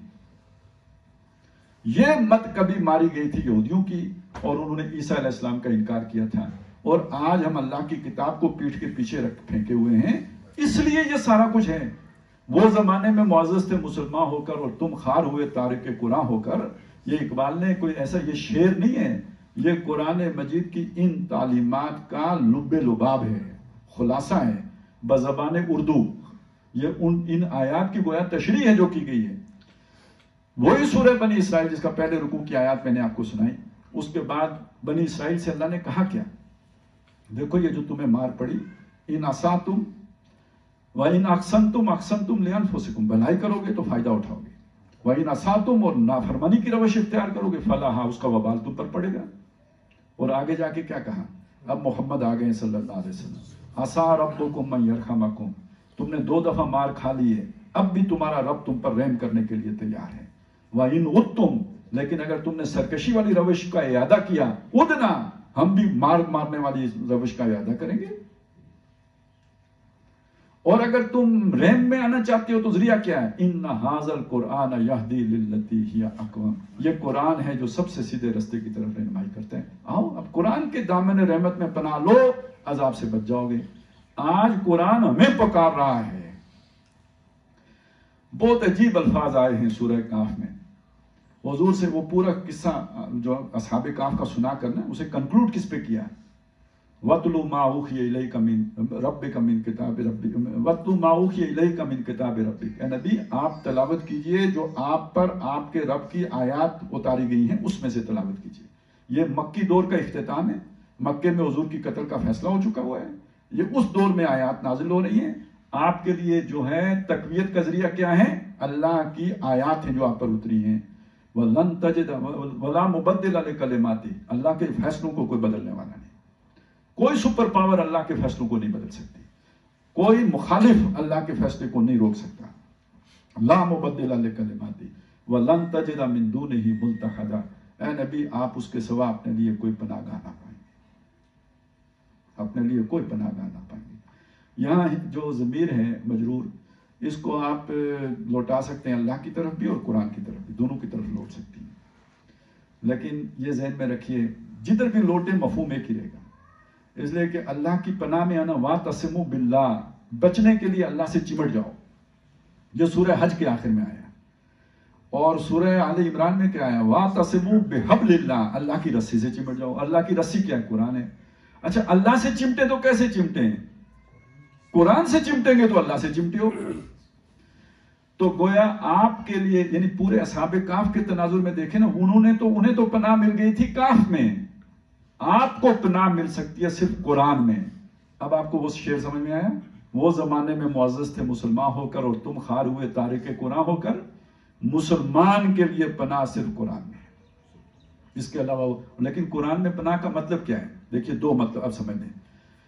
یہ مت کبھی ماری گئی تھی یہودیوں کی, اور انہوں نے عیسیٰ علیہ السلام کا انکار کیا تھا. اور آج ہم اللہ کی کتاب کو پیٹھ کے پیچھے رکھ پھینکے ہوئے ہیں, اس لیے یہ سارا کچھ ہے. وہ زمانے میں معزز تھے مسلمان ہو کر, اور تم خار ہوئے تارک قرآن ہو کر. یہ اقبال نے کوئی ایسا, یہ شعر نہیں ہے, یہ قرآن مجید کی ان تعلیمات کا لب لباب ہے, خلاصہ ہے بزبان اردو. یہ ان ان آیات کی گویا تشریح ہے جو کی گئی ہے. وہی سورہ بنی اسرائیل جس کا پہلے رکوع کی آیات میں نے آپ کو سنائی, اس کے بعد بنی اسرائیل سے اللہ نے کہا کیا؟ دیکھو یہ جو تمہیں مار پڑی, ان عصاتم وَإِنْ أَحْسَنْتُمْ أَحْسَنْتُمْ لِأَنفُسِكُمْ، بھلائی کرو گے تو فائدہ اٹھاؤ گے. وَإِنْ أَسَأْتُمْ، اور نافرمانی کی روش اختیار کرو گے، فَلَهَا، اس کا وبال تم پر پڑے گا. اور آگے جا کے کیا کہا؟ اب محمد آ گئے صلی اللہ علیہ وسلم. عَسَىٰ رَبُّكُمْ أَن يَرْحَمَكُمْ، تم نے دو دفعہ مار کھا لی ہے، اب بھی تمہارا رب تم پر رحم کرنے کے لیے تیار ہے. وَإِنْ عُدْتُمْ، لیکن اگر تم نے سرکشی والی روش کا اعادہ کیا، عُدْنَا، ہم بھی مار مارنے والی روش کا اعادہ کریں گے. اور اگر تم رحم میں آنا چاہتے ہو تو ذریعہ کیا ہے؟ اِنَّ هَٰذَا الْقُرْآنَ يَهْدِي لِلَّتِي هِيَ أَقْوَمُ، یہ قرآن ہے جو سب سے سیدھے رستے کی طرف رہنمائی کرتے ہیں. آؤ اب قرآن کے دامن رحمت میں پناہ لو، عذاب سے بچ جاؤ گے. آج قرآن ہمیں پکار رہا ہے. بہت عجیب الفاظ آئے ہیں سورہ کاف میں. حضور سے وہ پورا قصہ جو اصحاب کاف کا سنا کرنا، اسے کنکلوڈ کس پہ کیا ہے؟ وَاتْلُ مَا أُوحِيَ إِلَيْكَ مِن رَبِّكَ مِن كِتَابِ رَبِّكَ وَاتْلُ مَا أُوحِيَ إِلَيْكَ مِن كِتَابِ رَبِّكَ. اے نبی آپ تلاوت کیجئے جو آپ پر آپ کے رب کی آیات اتاری گئی ہیں، اس میں سے تلاوت کیجئے. یہ مکی دور کا اختتام ہے. مکے میں حضور کی قتل کا فیصلہ ہو چکا ہوا ہے. یہ اس دور میں آیات نازل ہو رہی ہیں. آپ کے لیے جو ہے تقویت کا ذریعہ کیا ہے؟ اللہ کی آیات ہیں جو آپ پر اتری ہیں. وَلَن تَجِدَ وَلَا مُبَدِّلَ لِكَلِمَاتِهِ، اللہ کے فیصلوں کو کوئی بدلنے والا نہیں. کوئی سپر پاور اللہ کے فیصلوں کو نہیں بدل سکتی. کوئی مخالف اللہ کے فیصلے کو نہیں روک سکتا. لا مبدل لکلماتی وَلَن تَجِدَ مِن دُونِهِ مُلْتَحَدًا. اے نبی آپ اس کے سوا اپنے لیے کوئی پناہ گاہ نہ پائیں گے، اپنے لیے کوئی پناہ گاہ نہ پائیں گے. یہاں جو ضمیر ہے مجرور، اس کو آپ لوٹا سکتے ہیں اللہ کی طرف بھی اور قرآن کی طرف بھی، دونوں کی طرف لوٹ سکتی ہیں. لیکن یہ ذہن میں رکھیے جدھر بھی لوٹے مفہوم ایک ہی رہے گا. اس لیے کہ اللہ کی پناہ میں آنا، وَاعْتَصِمُوا بِاللَّهِ، بچنے کے لیے اللہ سے چمٹ جاؤ. یہ سورہ حج کے آخر میں آیا. اور سورہ آل عمران میں کیا آیا؟ وَاعْتَصِمُوا بِحَبْلِ اللَّهِ، اللہ کی رسی سے چمٹ جاؤ. اللہ کی رسی کیا ہے؟ قرآن ہے. اچھا اللہ سے چمٹے تو کیسے چمٹے ہیں؟ قرآن سے چمٹیں گے تو اللہ سے چمٹے ہو. تو گویا آپ کے لیے، یعنی پورے اصحاب کاف کے تناظر میں دیکھیں نا، انہوں نے تو انہیں تو پناہ مل گئی تھی کاف میں، آپ کو پناہ مل سکتی ہے صرف قرآن میں. اب آپ کو وہ شعر سمجھ میں آیا؟ وہ زمانے میں معزز تھے مسلمان ہو کر، اور تم خار ہوئے تارک قرآن ہو کر. مسلمان کے لیے پناہ صرف قرآن میں ہے، اس کے علاوہ. لیکن قرآن میں پناہ کا مطلب کیا ہے؟ دیکھیے دو مطلب اب سمجھ لیں.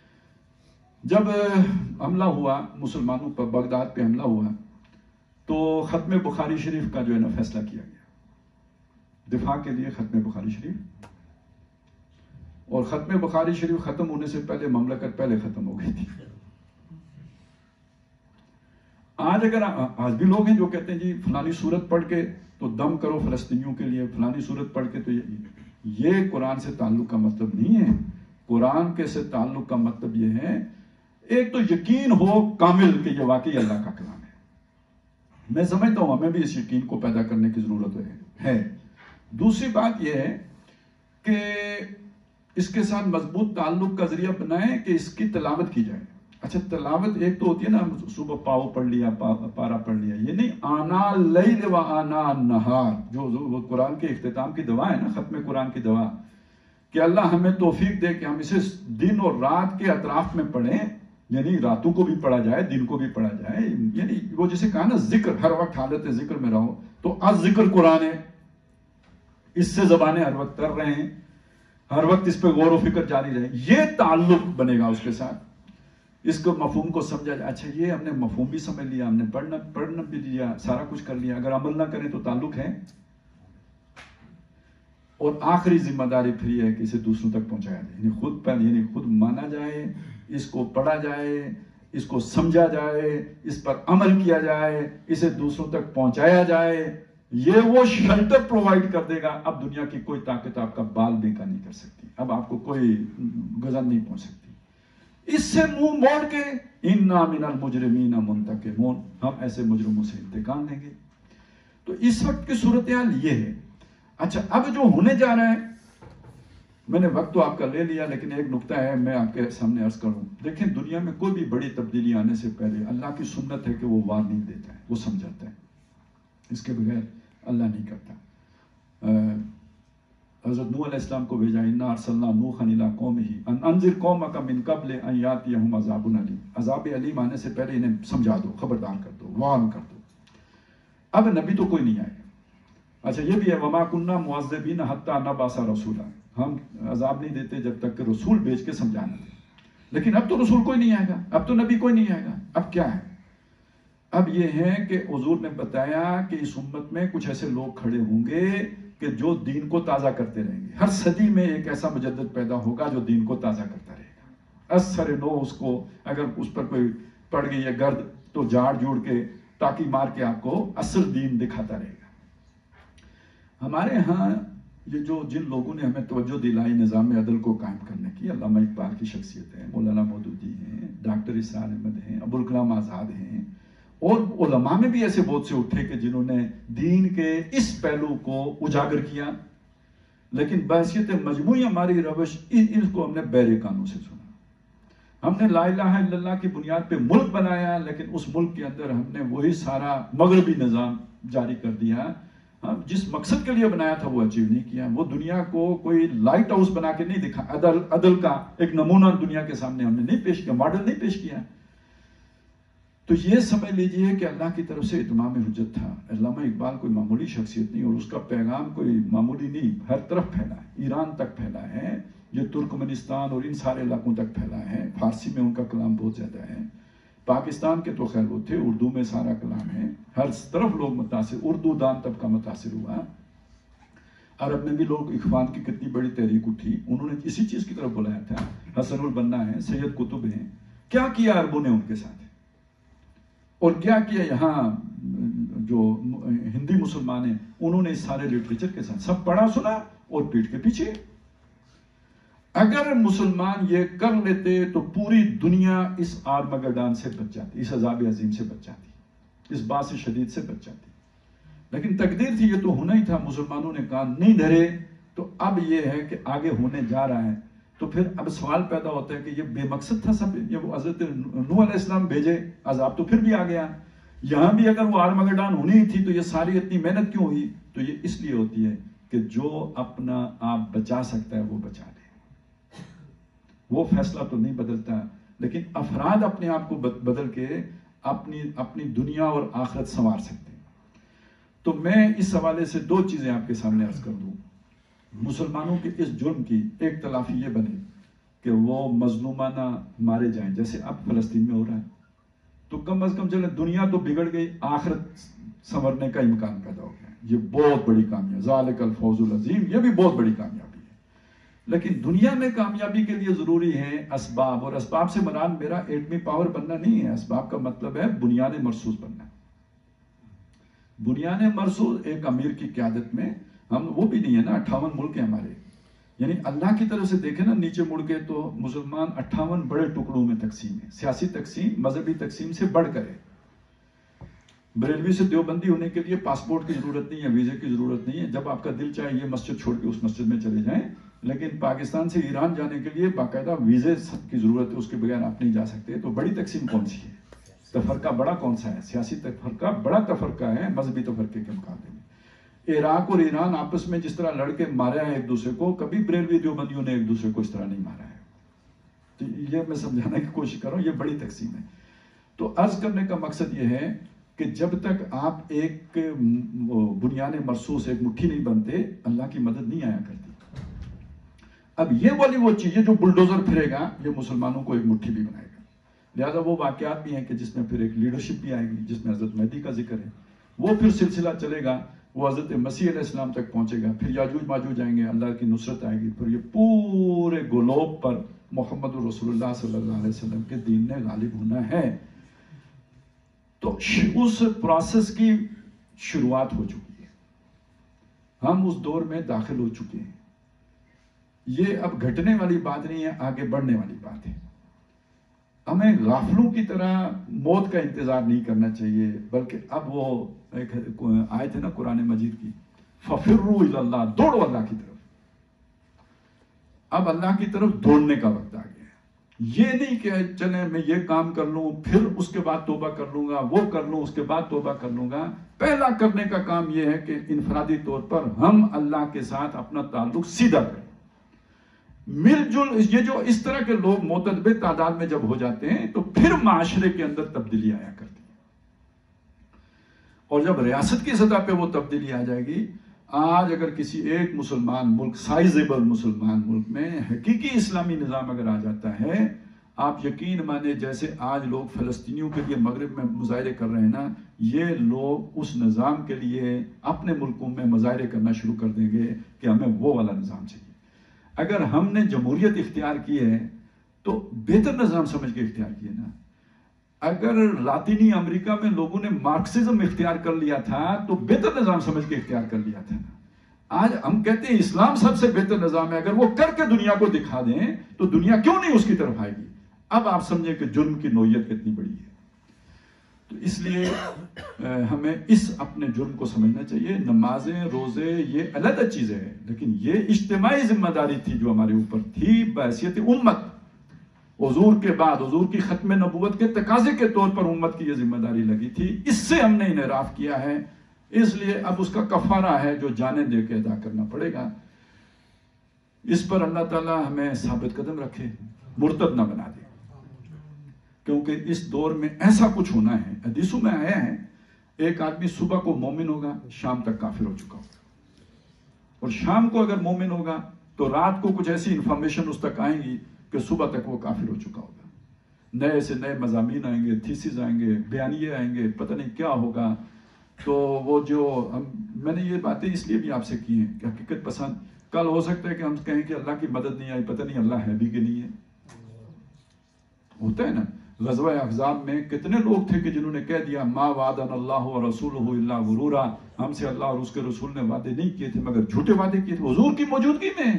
جب حملہ ہوا مسلمانوں پر، بغداد پہ حملہ ہوا، تو ختم بخاری شریف کا جو ہے نا فیصلہ کیا گیا دفاع کے لیے. ختم بخاری شریف، اور ختم بخاری شریف ختم ہونے سے پہلے مملکت پہلے ختم ہو گئی تھی. آج اگر آج بھی لوگ ہیں جو کہتے ہیں جی فلانی سورت پڑھ کے تو دم کرو فلسطینیوں کے لیے، فلانی سورت پڑھ کے تو یہ یہ قرآن سے تعلق کا مطلب نہیں ہے. قرآن کے سے تعلق کا مطلب یہ ہے ایک تو یقین ہو کامل کہ یہ واقعی اللہ کا کلام ہے. میں سمجھتا ہوں ہمیں بھی اس یقین کو پیدا کرنے کی ضرورت ہے. دوسری بات یہ ہے کہ اس کے ساتھ مضبوط تعلق کا ذریعہ بنائیں کہ اس کی تلاوت کی جائے. اچھا تلاوت ایک تو ہوتی ہے نا، صبح پاؤ پڑھ لیا، پارا پڑھ لیا، یہ نہیں آنا اللیل و آنا النہار، جو وہ قرآن کے اختتام کی دعا ہے نا، ختم قرآن کی دعا، کہ اللہ ہمیں توفیق دے کہ ہم اسے دن اور رات کے اطراف میں پڑھیں. یعنی راتوں کو بھی پڑھا جائے، دن کو بھی پڑھا جائے. یعنی وہ جسے کہا نا ذکر، ہر وقت حالت ذکر میں رہو. تو از ذکر قرآن ہے، اس سے زبانیں ہر وقت تر رہے ہیں، ہر وقت اس پہ غور و فکر جاری رہے. یہ تعلق بنے گا اس کے ساتھ. اس کو مفہوم کو سمجھا جائے. اچھا یہ ہم نے مفہوم بھی سمجھ لیا، ہم نے پڑھنا پڑھنا بھی لیا، سارا کچھ کر لیا. اگر عمل نہ کریں تو تعلق ہے. اور آخری ذمہ داری پھر یہ ہے کہ اسے دوسروں تک پہنچایا جائے. یعنی خود پہلے یعنی خود مانا جائے، اس کو پڑھا جائے، اس کو سمجھا جائے، اس پر عمل کیا جائے، اسے دوسروں تک پہنچایا جائے. یہ وہ شیلٹر پرووائڈ کر دے گا. اب دنیا کی کوئی طاقت آپ کا بال بیکا نہیں کر سکتی. اب آپ کو کوئی غضب نہیں پہنچ سکتی. اس سے منہ موڑ کے انا من المجرمین منتقمون، ہم ایسے مجرموں سے انتقام لیں گے. تو اس وقت کی صورتحال یہ ہے. اچھا اب جو ہونے جا رہا ہے، میں نے وقت تو آپ کا لے لیا، لیکن ایک نقطہ ہے میں آپ کے سامنے عرض کروں. دیکھیں دنیا میں کوئی بھی بڑی تبدیلی آنے سے پہلے اللہ کی سنت ہے کہ وہ وارننگ دیتا ہے، وہ سمجھاتا ہے. اس کے بغیر اللہ نہیں کرتا. حضرت نوح علیہ السلام کو بھیجا، انا ارسلنا نوحا الی قومہ ان انذر قومک من قبل ان یاتیہم عذاب علیم، عذاب علیم آنے سے پہلے انہیں سمجھا دو، خبردار کر دو، وارن کر دو۔ اب نبی تو کوئی نہیں آئے گا۔ اچھا یہ بھی ہے وما کننا معذبین حتی نبعث رسولا، ہم عذاب نہیں دیتے جب تک کہ رسول بھیج کے سمجھانا دے۔ لیکن اب تو رسول کوئی نہیں آئے گا، اب تو نبی کوئی نہیں آئے گا، اب کیا ہے؟ اب یہ ہے کہ حضور نے بتایا کہ اس امت میں کچھ ایسے لوگ کھڑے ہوں گے کہ جو دین کو تازہ کرتے رہیں گے۔ ہر صدی میں ایک ایسا مجدد پیدا ہوگا جو دین کو تازہ کرتا رہے گا۔ اثر نو اس کو اگر اس پر کوئی پڑ گئی ہے گرد تو جھاڑ جوڑ کے ٹاکی مار کے آپ کو اصل دین دکھاتا رہے گا۔ ہمارے ہاں یہ جو جن لوگوں نے ہمیں توجہ دلائی نظام عدل کو قائم کرنے کی، علامہ اقبال کی شخصیت ہے، مولانا مودودی ہیں، ڈاکٹر اسرار احمد ہیں، ابوالکلام آزاد ہیں، اور علماء میں بھی ایسے بہت سے اٹھے کہ جنہوں نے دین کے اس پہلو کو اجاگر کیا، لیکن بحیثیت مجموعی ہماری روش اس کو ہم نے بہرے کانوں سے سنا۔ ہم نے لا الہ الا اللہ کی بنیاد پہ ملک بنایا، لیکن اس ملک کے اندر ہم نے وہی سارا مغربی نظام جاری کر دیا۔ ہم جس مقصد کے لیے بنایا تھا وہ اچیو نہیں کیا۔ وہ دنیا کو کوئی لائٹ ہاؤس بنا کے نہیں دکھا، عدل عدل کا ایک نمونہ دنیا کے سامنے ہم نے نہیں پیش کیا، ماڈل نہیں پیش کیا۔ تو یہ سمجھ لیجئے کہ اللہ کی طرف سے اتمام حجت تھا۔ علامہ اقبال کوئی معمولی شخصیت نہیں، اور اس کا پیغام کوئی معمولی نہیں، ہر طرف پھیلا ہے، ایران تک پھیلا ہے، یہ ترکمنستان اور ان سارے علاقوں تک پھیلا ہے۔ فارسی میں ان کا کلام بہت زیادہ ہے، پاکستان کے تو خیر وہ تھے، اردو میں سارا کلام ہے، ہر طرف لوگ متاثر، اردو دان طبقہ متاثر ہوا۔ عرب میں بھی لوگ اخوان کی کتنی بڑی تحریک اٹھی، انہوں نے اسی چیز کی طرف بلایا تھا۔ حسن البنا ہیں، سید قطب ہیں، کیا کیا عربوں نے ان کے ساتھ، اور کیا کیا یہاں جو ہندی مسلمان ہیں انہوں نے اس سارے لٹریچر کے ساتھ سب پڑھا سنا اور پیٹ کے پیچھے۔ اگر مسلمان یہ کر لیتے تو پوری دنیا اس آرمگڈان سے بچ جاتی، اس عذاب عظیم سے بچ جاتی، اس باعث شدید سے بچ جاتی۔ لیکن تقدیر تھی، یہ تو ہونا ہی تھا، مسلمانوں نے کان نہیں دھرے، تو اب یہ ہے کہ آگے ہونے جا رہا ہے۔ تو پھر اب سوال پیدا ہوتا ہے کہ یہ بے مقصد تھا سب، یہ وہ حضرت نوح علیہ السلام بھیجے، عذاب تو پھر بھی آ گیا، یہاں بھی اگر وہ آرمگڈان ہونی ہی تھی تو یہ ساری اتنی محنت کیوں ہوئی؟ تو یہ اس لیے ہوتی ہے کہ جو اپنا آپ بچا سکتا ہے وہ بچا لے۔ وہ فیصلہ تو نہیں بدلتا، لیکن افراد اپنے آپ کو بدل کے اپنی اپنی دنیا اور آخرت سنوار سکتے ہیں۔ تو میں اس حوالے سے دو چیزیں آپ کے سامنے عرض کر دوں۔ مسلمانوں کے اس جرم کی ایک تلافی یہ بنے کہ وہ مظلومانہ مارے جائیں، جیسے اب فلسطین میں ہو رہا ہے، تو کم از کم چلے دنیا تو بگڑ گئی، آخرت سنورنے کا امکان پیدا ہو گیا۔ یہ بہت بڑی کامیابی، ذالک الفوز العظیم، یہ بھی بہت بڑی کامیابی ہے۔ لیکن دنیا میں کامیابی کے لیے ضروری ہے اسباب، اور اسباب سے مراد میرا ایٹمی پاور بننا نہیں ہے، اسباب کا مطلب ہے بنیاد مرصوص بننا۔ بنیاد مرصوص ایک امیر کی قیادت میں، ہم وہ بھی نہیں ہے نا، اٹھاون ملک ہیں ہمارے، یعنی اللہ کی طرف سے دیکھیں نا نیچے مڑ کے تو مسلمان اٹھاون بڑے ٹکڑوں میں تقسیم ہے، سیاسی تقسیم مذہبی تقسیم سے بڑھ کر ہے۔ بریلوی سے دیوبندی ہونے کے لیے پاسپورٹ کی ضرورت نہیں ہے، ویزے کی ضرورت نہیں ہے، جب آپ کا دل چاہے یہ مسجد چھوڑ کے اس مسجد میں چلے جائیں، لیکن پاکستان سے ایران جانے کے لیے باقاعدہ ویزے کی ضرورت ہے، اس کے بغیر آپ نہیں جا سکتے۔ تو بڑی تقسیم کون سی ہے؟ تفرقہ بڑا کون سا ہے؟ سیاسی تفرقہ بڑا تفرقہ ہے مذہبی تفرقے کے مقابلے میں۔ عراق اور ایران آپس میں جس طرح لڑ کے مارا ہے ایک دوسرے کو، کبھی بریلوی دیوبندیوں نے ایک دوسرے کو اس طرح نہیں مارا ہے۔ تو یہ میں سمجھانے کی کوشش کر رہا ہوں، یہ بڑی تقسیم ہے۔ تو عرض کرنے کا مقصد یہ ہے کہ جب تک آپ ایک بنیاد مرصوص ایک مٹھی نہیں بنتے، اللہ کی مدد نہیں آیا کرتی۔ اب یہ والی وہ چیز جو بلڈوزر پھرے گا، یہ مسلمانوں کو ایک مٹھی بھی بنائے گا۔ لہذا وہ واقعات بھی ہیں کہ جس میں پھر ایک لیڈرشپ بھی آئے گی، جس میں حضرت مہدی کا ذکر ہے، وہ پھر سلسلہ چلے گا، وہ حضرت مسیح علیہ السلام تک پہنچے گا، پھر یاجوج ماجوج آئیں گے، اللہ کی نصرت آئے گی، پھر یہ پورے گلوب پر محمد رسول اللہ صلی اللہ علیہ وسلم کے دین نے غالب ہونا ہے۔ تو اس پروسیس کی شروعات ہو چکی ہے، ہم اس دور میں داخل ہو چکے ہیں۔ یہ اب گھٹنے والی بات نہیں ہے، آگے بڑھنے والی بات ہے۔ ہمیں غافلوں کی طرح موت کا انتظار نہیں کرنا چاہیے، بلکہ اب وہ ایک آیت ہے نا قرآن مجید کی، فَفِرُّوا إِلَى اللَّهِ، دوڑو اللہ کی طرف۔ اب اللہ کی طرف دوڑنے کا وقت آ گیا ہے۔ یہ نہیں کہ چلیں میں یہ کام کر لوں پھر اس کے بعد توبہ کر لوں گا، وہ کر لوں اس کے بعد توبہ کر لوں گا۔ پہلا کرنے کا کام یہ ہے کہ انفرادی طور پر ہم اللہ کے ساتھ اپنا تعلق سیدھا کریں، مل جل۔ یہ جو اس طرح کے لوگ معتدل تعداد میں جب ہو جاتے ہیں تو پھر معاشرے کے اندر تبدیلی آیا کرتی ہے، اور جب ریاست کی سطح پہ وہ تبدیلی آ جائے گی۔ آج اگر کسی ایک مسلمان ملک، سائزیبل مسلمان ملک میں حقیقی اسلامی نظام اگر آ جاتا ہے، آپ یقین مانیں جیسے آج لوگ فلسطینیوں کے لیے مغرب میں مظاہرے کر رہے ہیں نا، یہ لوگ اس نظام کے لیے اپنے ملکوں میں مظاہرے کرنا شروع کر دیں گے کہ ہمیں وہ والا نظام چاہیے۔ اگر ہم نے جمہوریت اختیار کی ہے تو بہتر نظام سمجھ کے اختیار کیے نا۔ اگر لاطینی امریکہ میں لوگوں نے مارکسزم اختیار کر لیا تھا تو بہتر نظام سمجھ کے اختیار کر لیا تھا نا۔ آج ہم کہتے ہیں اسلام سب سے بہتر نظام ہے، اگر وہ کر کے دنیا کو دکھا دیں تو دنیا کیوں نہیں اس کی طرف آئے گی؟ اب آپ سمجھیں کہ جرم کی نوعیت کتنی بڑی ہے۔ تو اس لیے ہمیں اس اپنے جرم کو سمجھنا چاہیے۔ نمازیں، روزے یہ علیحدہ چیزیں ہیں، لیکن یہ اجتماعی ذمہ داری تھی جو ہمارے اوپر تھی بحیثیت امت۔ حضور کے بعد، حضور کی ختم نبوت کے تقاضے کے طور پر امت کی یہ ذمہ داری لگی تھی، اس سے ہم نے انحراف کیا ہے، اس لیے اب اس کا کفارہ ہے جو جانیں دے کے ادا کرنا پڑے گا۔ اس پر اللہ تعالی ہمیں ثابت قدم رکھے، مرتد نہ بنا دے، کیونکہ اس دور میں ایسا کچھ ہونا ہے۔ حدیثوں میں آیا ہے ایک آدمی صبح کو مومن ہوگا، شام تک کافر ہو چکا ہوگا، اور شام کو اگر مومن ہوگا تو رات کو کچھ ایسی انفارمیشن اس تک آئیں گی کہ صبح تک وہ کافر ہو چکا ہوگا۔ نئے سے نئے مضامین آئیں گے، تھیسز آئیں گے، بیانیے آئیں گے، پتہ نہیں کیا ہوگا۔ تو وہ جو ہم میں نے یہ باتیں اس لیے بھی آپ سے کی ہیں کہ حقیقت پسند، کل ہو سکتا ہے کہ ہم کہیں کہ اللہ کی مدد نہیں آئی، پتہ نہیں اللہ ہے بھی کہ نہیں ہے۔ ہوتا ہے نا، غزوہ احزاب میں کتنے لوگ تھے کہ جنہوں نے کہہ دیا ما وعدنا اللہ ورسولہ الا غرورا، ہم سے اللہ اور اس کے رسول نے وعدے نہیں کیے تھے مگر جھوٹے وعدے کیے تھے حضور کی موجودگی میں۔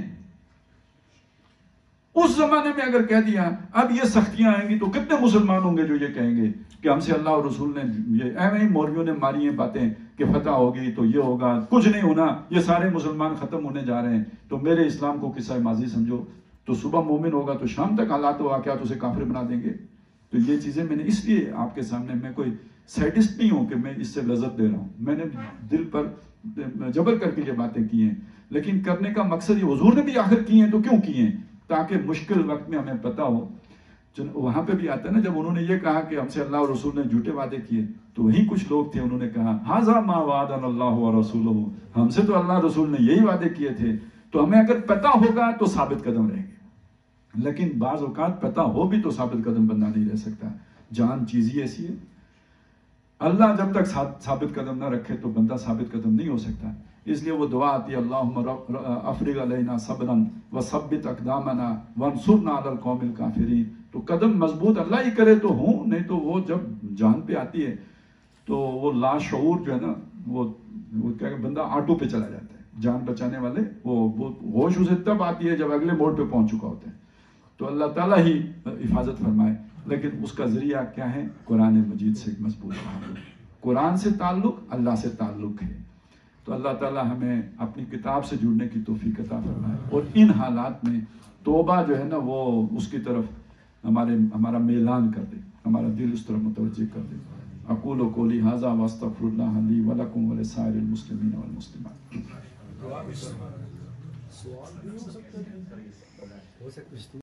اس زمانے میں اگر کہہ دیا، اب یہ سختیاں آئیں گی تو کتنے مسلمان ہوں گے جو یہ کہیں گے کہ ہم سے اللہ اور رسول نے یہ ایویں ہی مولویوں نے ماری ہیں باتیں کہ فتح ہوگی تو یہ ہوگا، کچھ نہیں ہونا، یہ سارے مسلمان ختم ہونے جا رہے ہیں، تو میرے اسلام کو قصہ ماضی سمجھو۔ تو صبح مومن ہوگا تو شام تک حالات و واقعات اسے کافر بنا دیں گے۔ تو یہ چیزیں میں نے اس لیے آپ کے سامنے، میں کوئی سیڈسٹ نہیں ہوں کہ میں اس سے لذت دے رہا ہوں، میں نے دل پر جبر کر کے یہ باتیں کی ہیں، لیکن کرنے کا مقصد یہ حضور نے بھی آخر کی ہیں تو کیوں کی ہیں؟ تاکہ مشکل وقت میں ہمیں پتہ ہو۔ وہاں پہ بھی آتا ہے نا، جب انہوں نے یہ کہا کہ ہم سے اللہ اور رسول نے جھوٹے وعدے کیے تو وہی کچھ لوگ تھے، انہوں نے کہا ھذا ما وعدنا اللہ ورسولہ، ہم سے تو اللہ رسول نے یہی وعدے کیے تھے۔ تو ہمیں اگر پتہ ہوگا تو ثابت قدم رہیں گے، لیکن بعض اوقات پتہ ہو بھی تو ثابت قدم بندہ نہیں رہ سکتا۔ جان چیز ہی ایسی ہے، اللہ جب تک ثابت قدم نہ رکھے تو بندہ ثابت قدم نہیں ہو سکتا۔ اس لیے وہ دعا آتی ہے اللہم افرغ علینا صبرا وثبت اقدامنا وانصرنا علی القوم الکافرین۔ تو قدم مضبوط اللہ ہی کرے تو ہوں، نہیں تو وہ جب جان پہ آتی ہے تو وہ لاشعور جو ہے نا، وہ وہ کیا کہ بندہ آٹو پہ چلا جاتا ہے۔ جان بچانے والے وہ وہ ہوش اسے تب آتی ہے جب اگلے موڑ پہ پہنچ چکا ہوتا ہے۔ تو اللہ تعالیٰ ہی حفاظت فرمائے، لیکن اس کا ذریعہ کیا ہے؟ قرآن مجید سے مضبوط تعلق، قرآن سے تعلق، اللہ سے تعلق ہے۔ تو اللہ تعالیٰ ہمیں اپنی کتاب سے جڑنے کی توفیق عطا فرمائے، اور ان حالات میں توبہ جو ہے نا وہ اس کی طرف ہمارے ہمارا میلان کر دے، ہمارا دل اس طرف متوجہ کر دے۔ اقول قولی ھذا واستغفر اللہ لی ولکم ولسائر المسلمین والمسلمات۔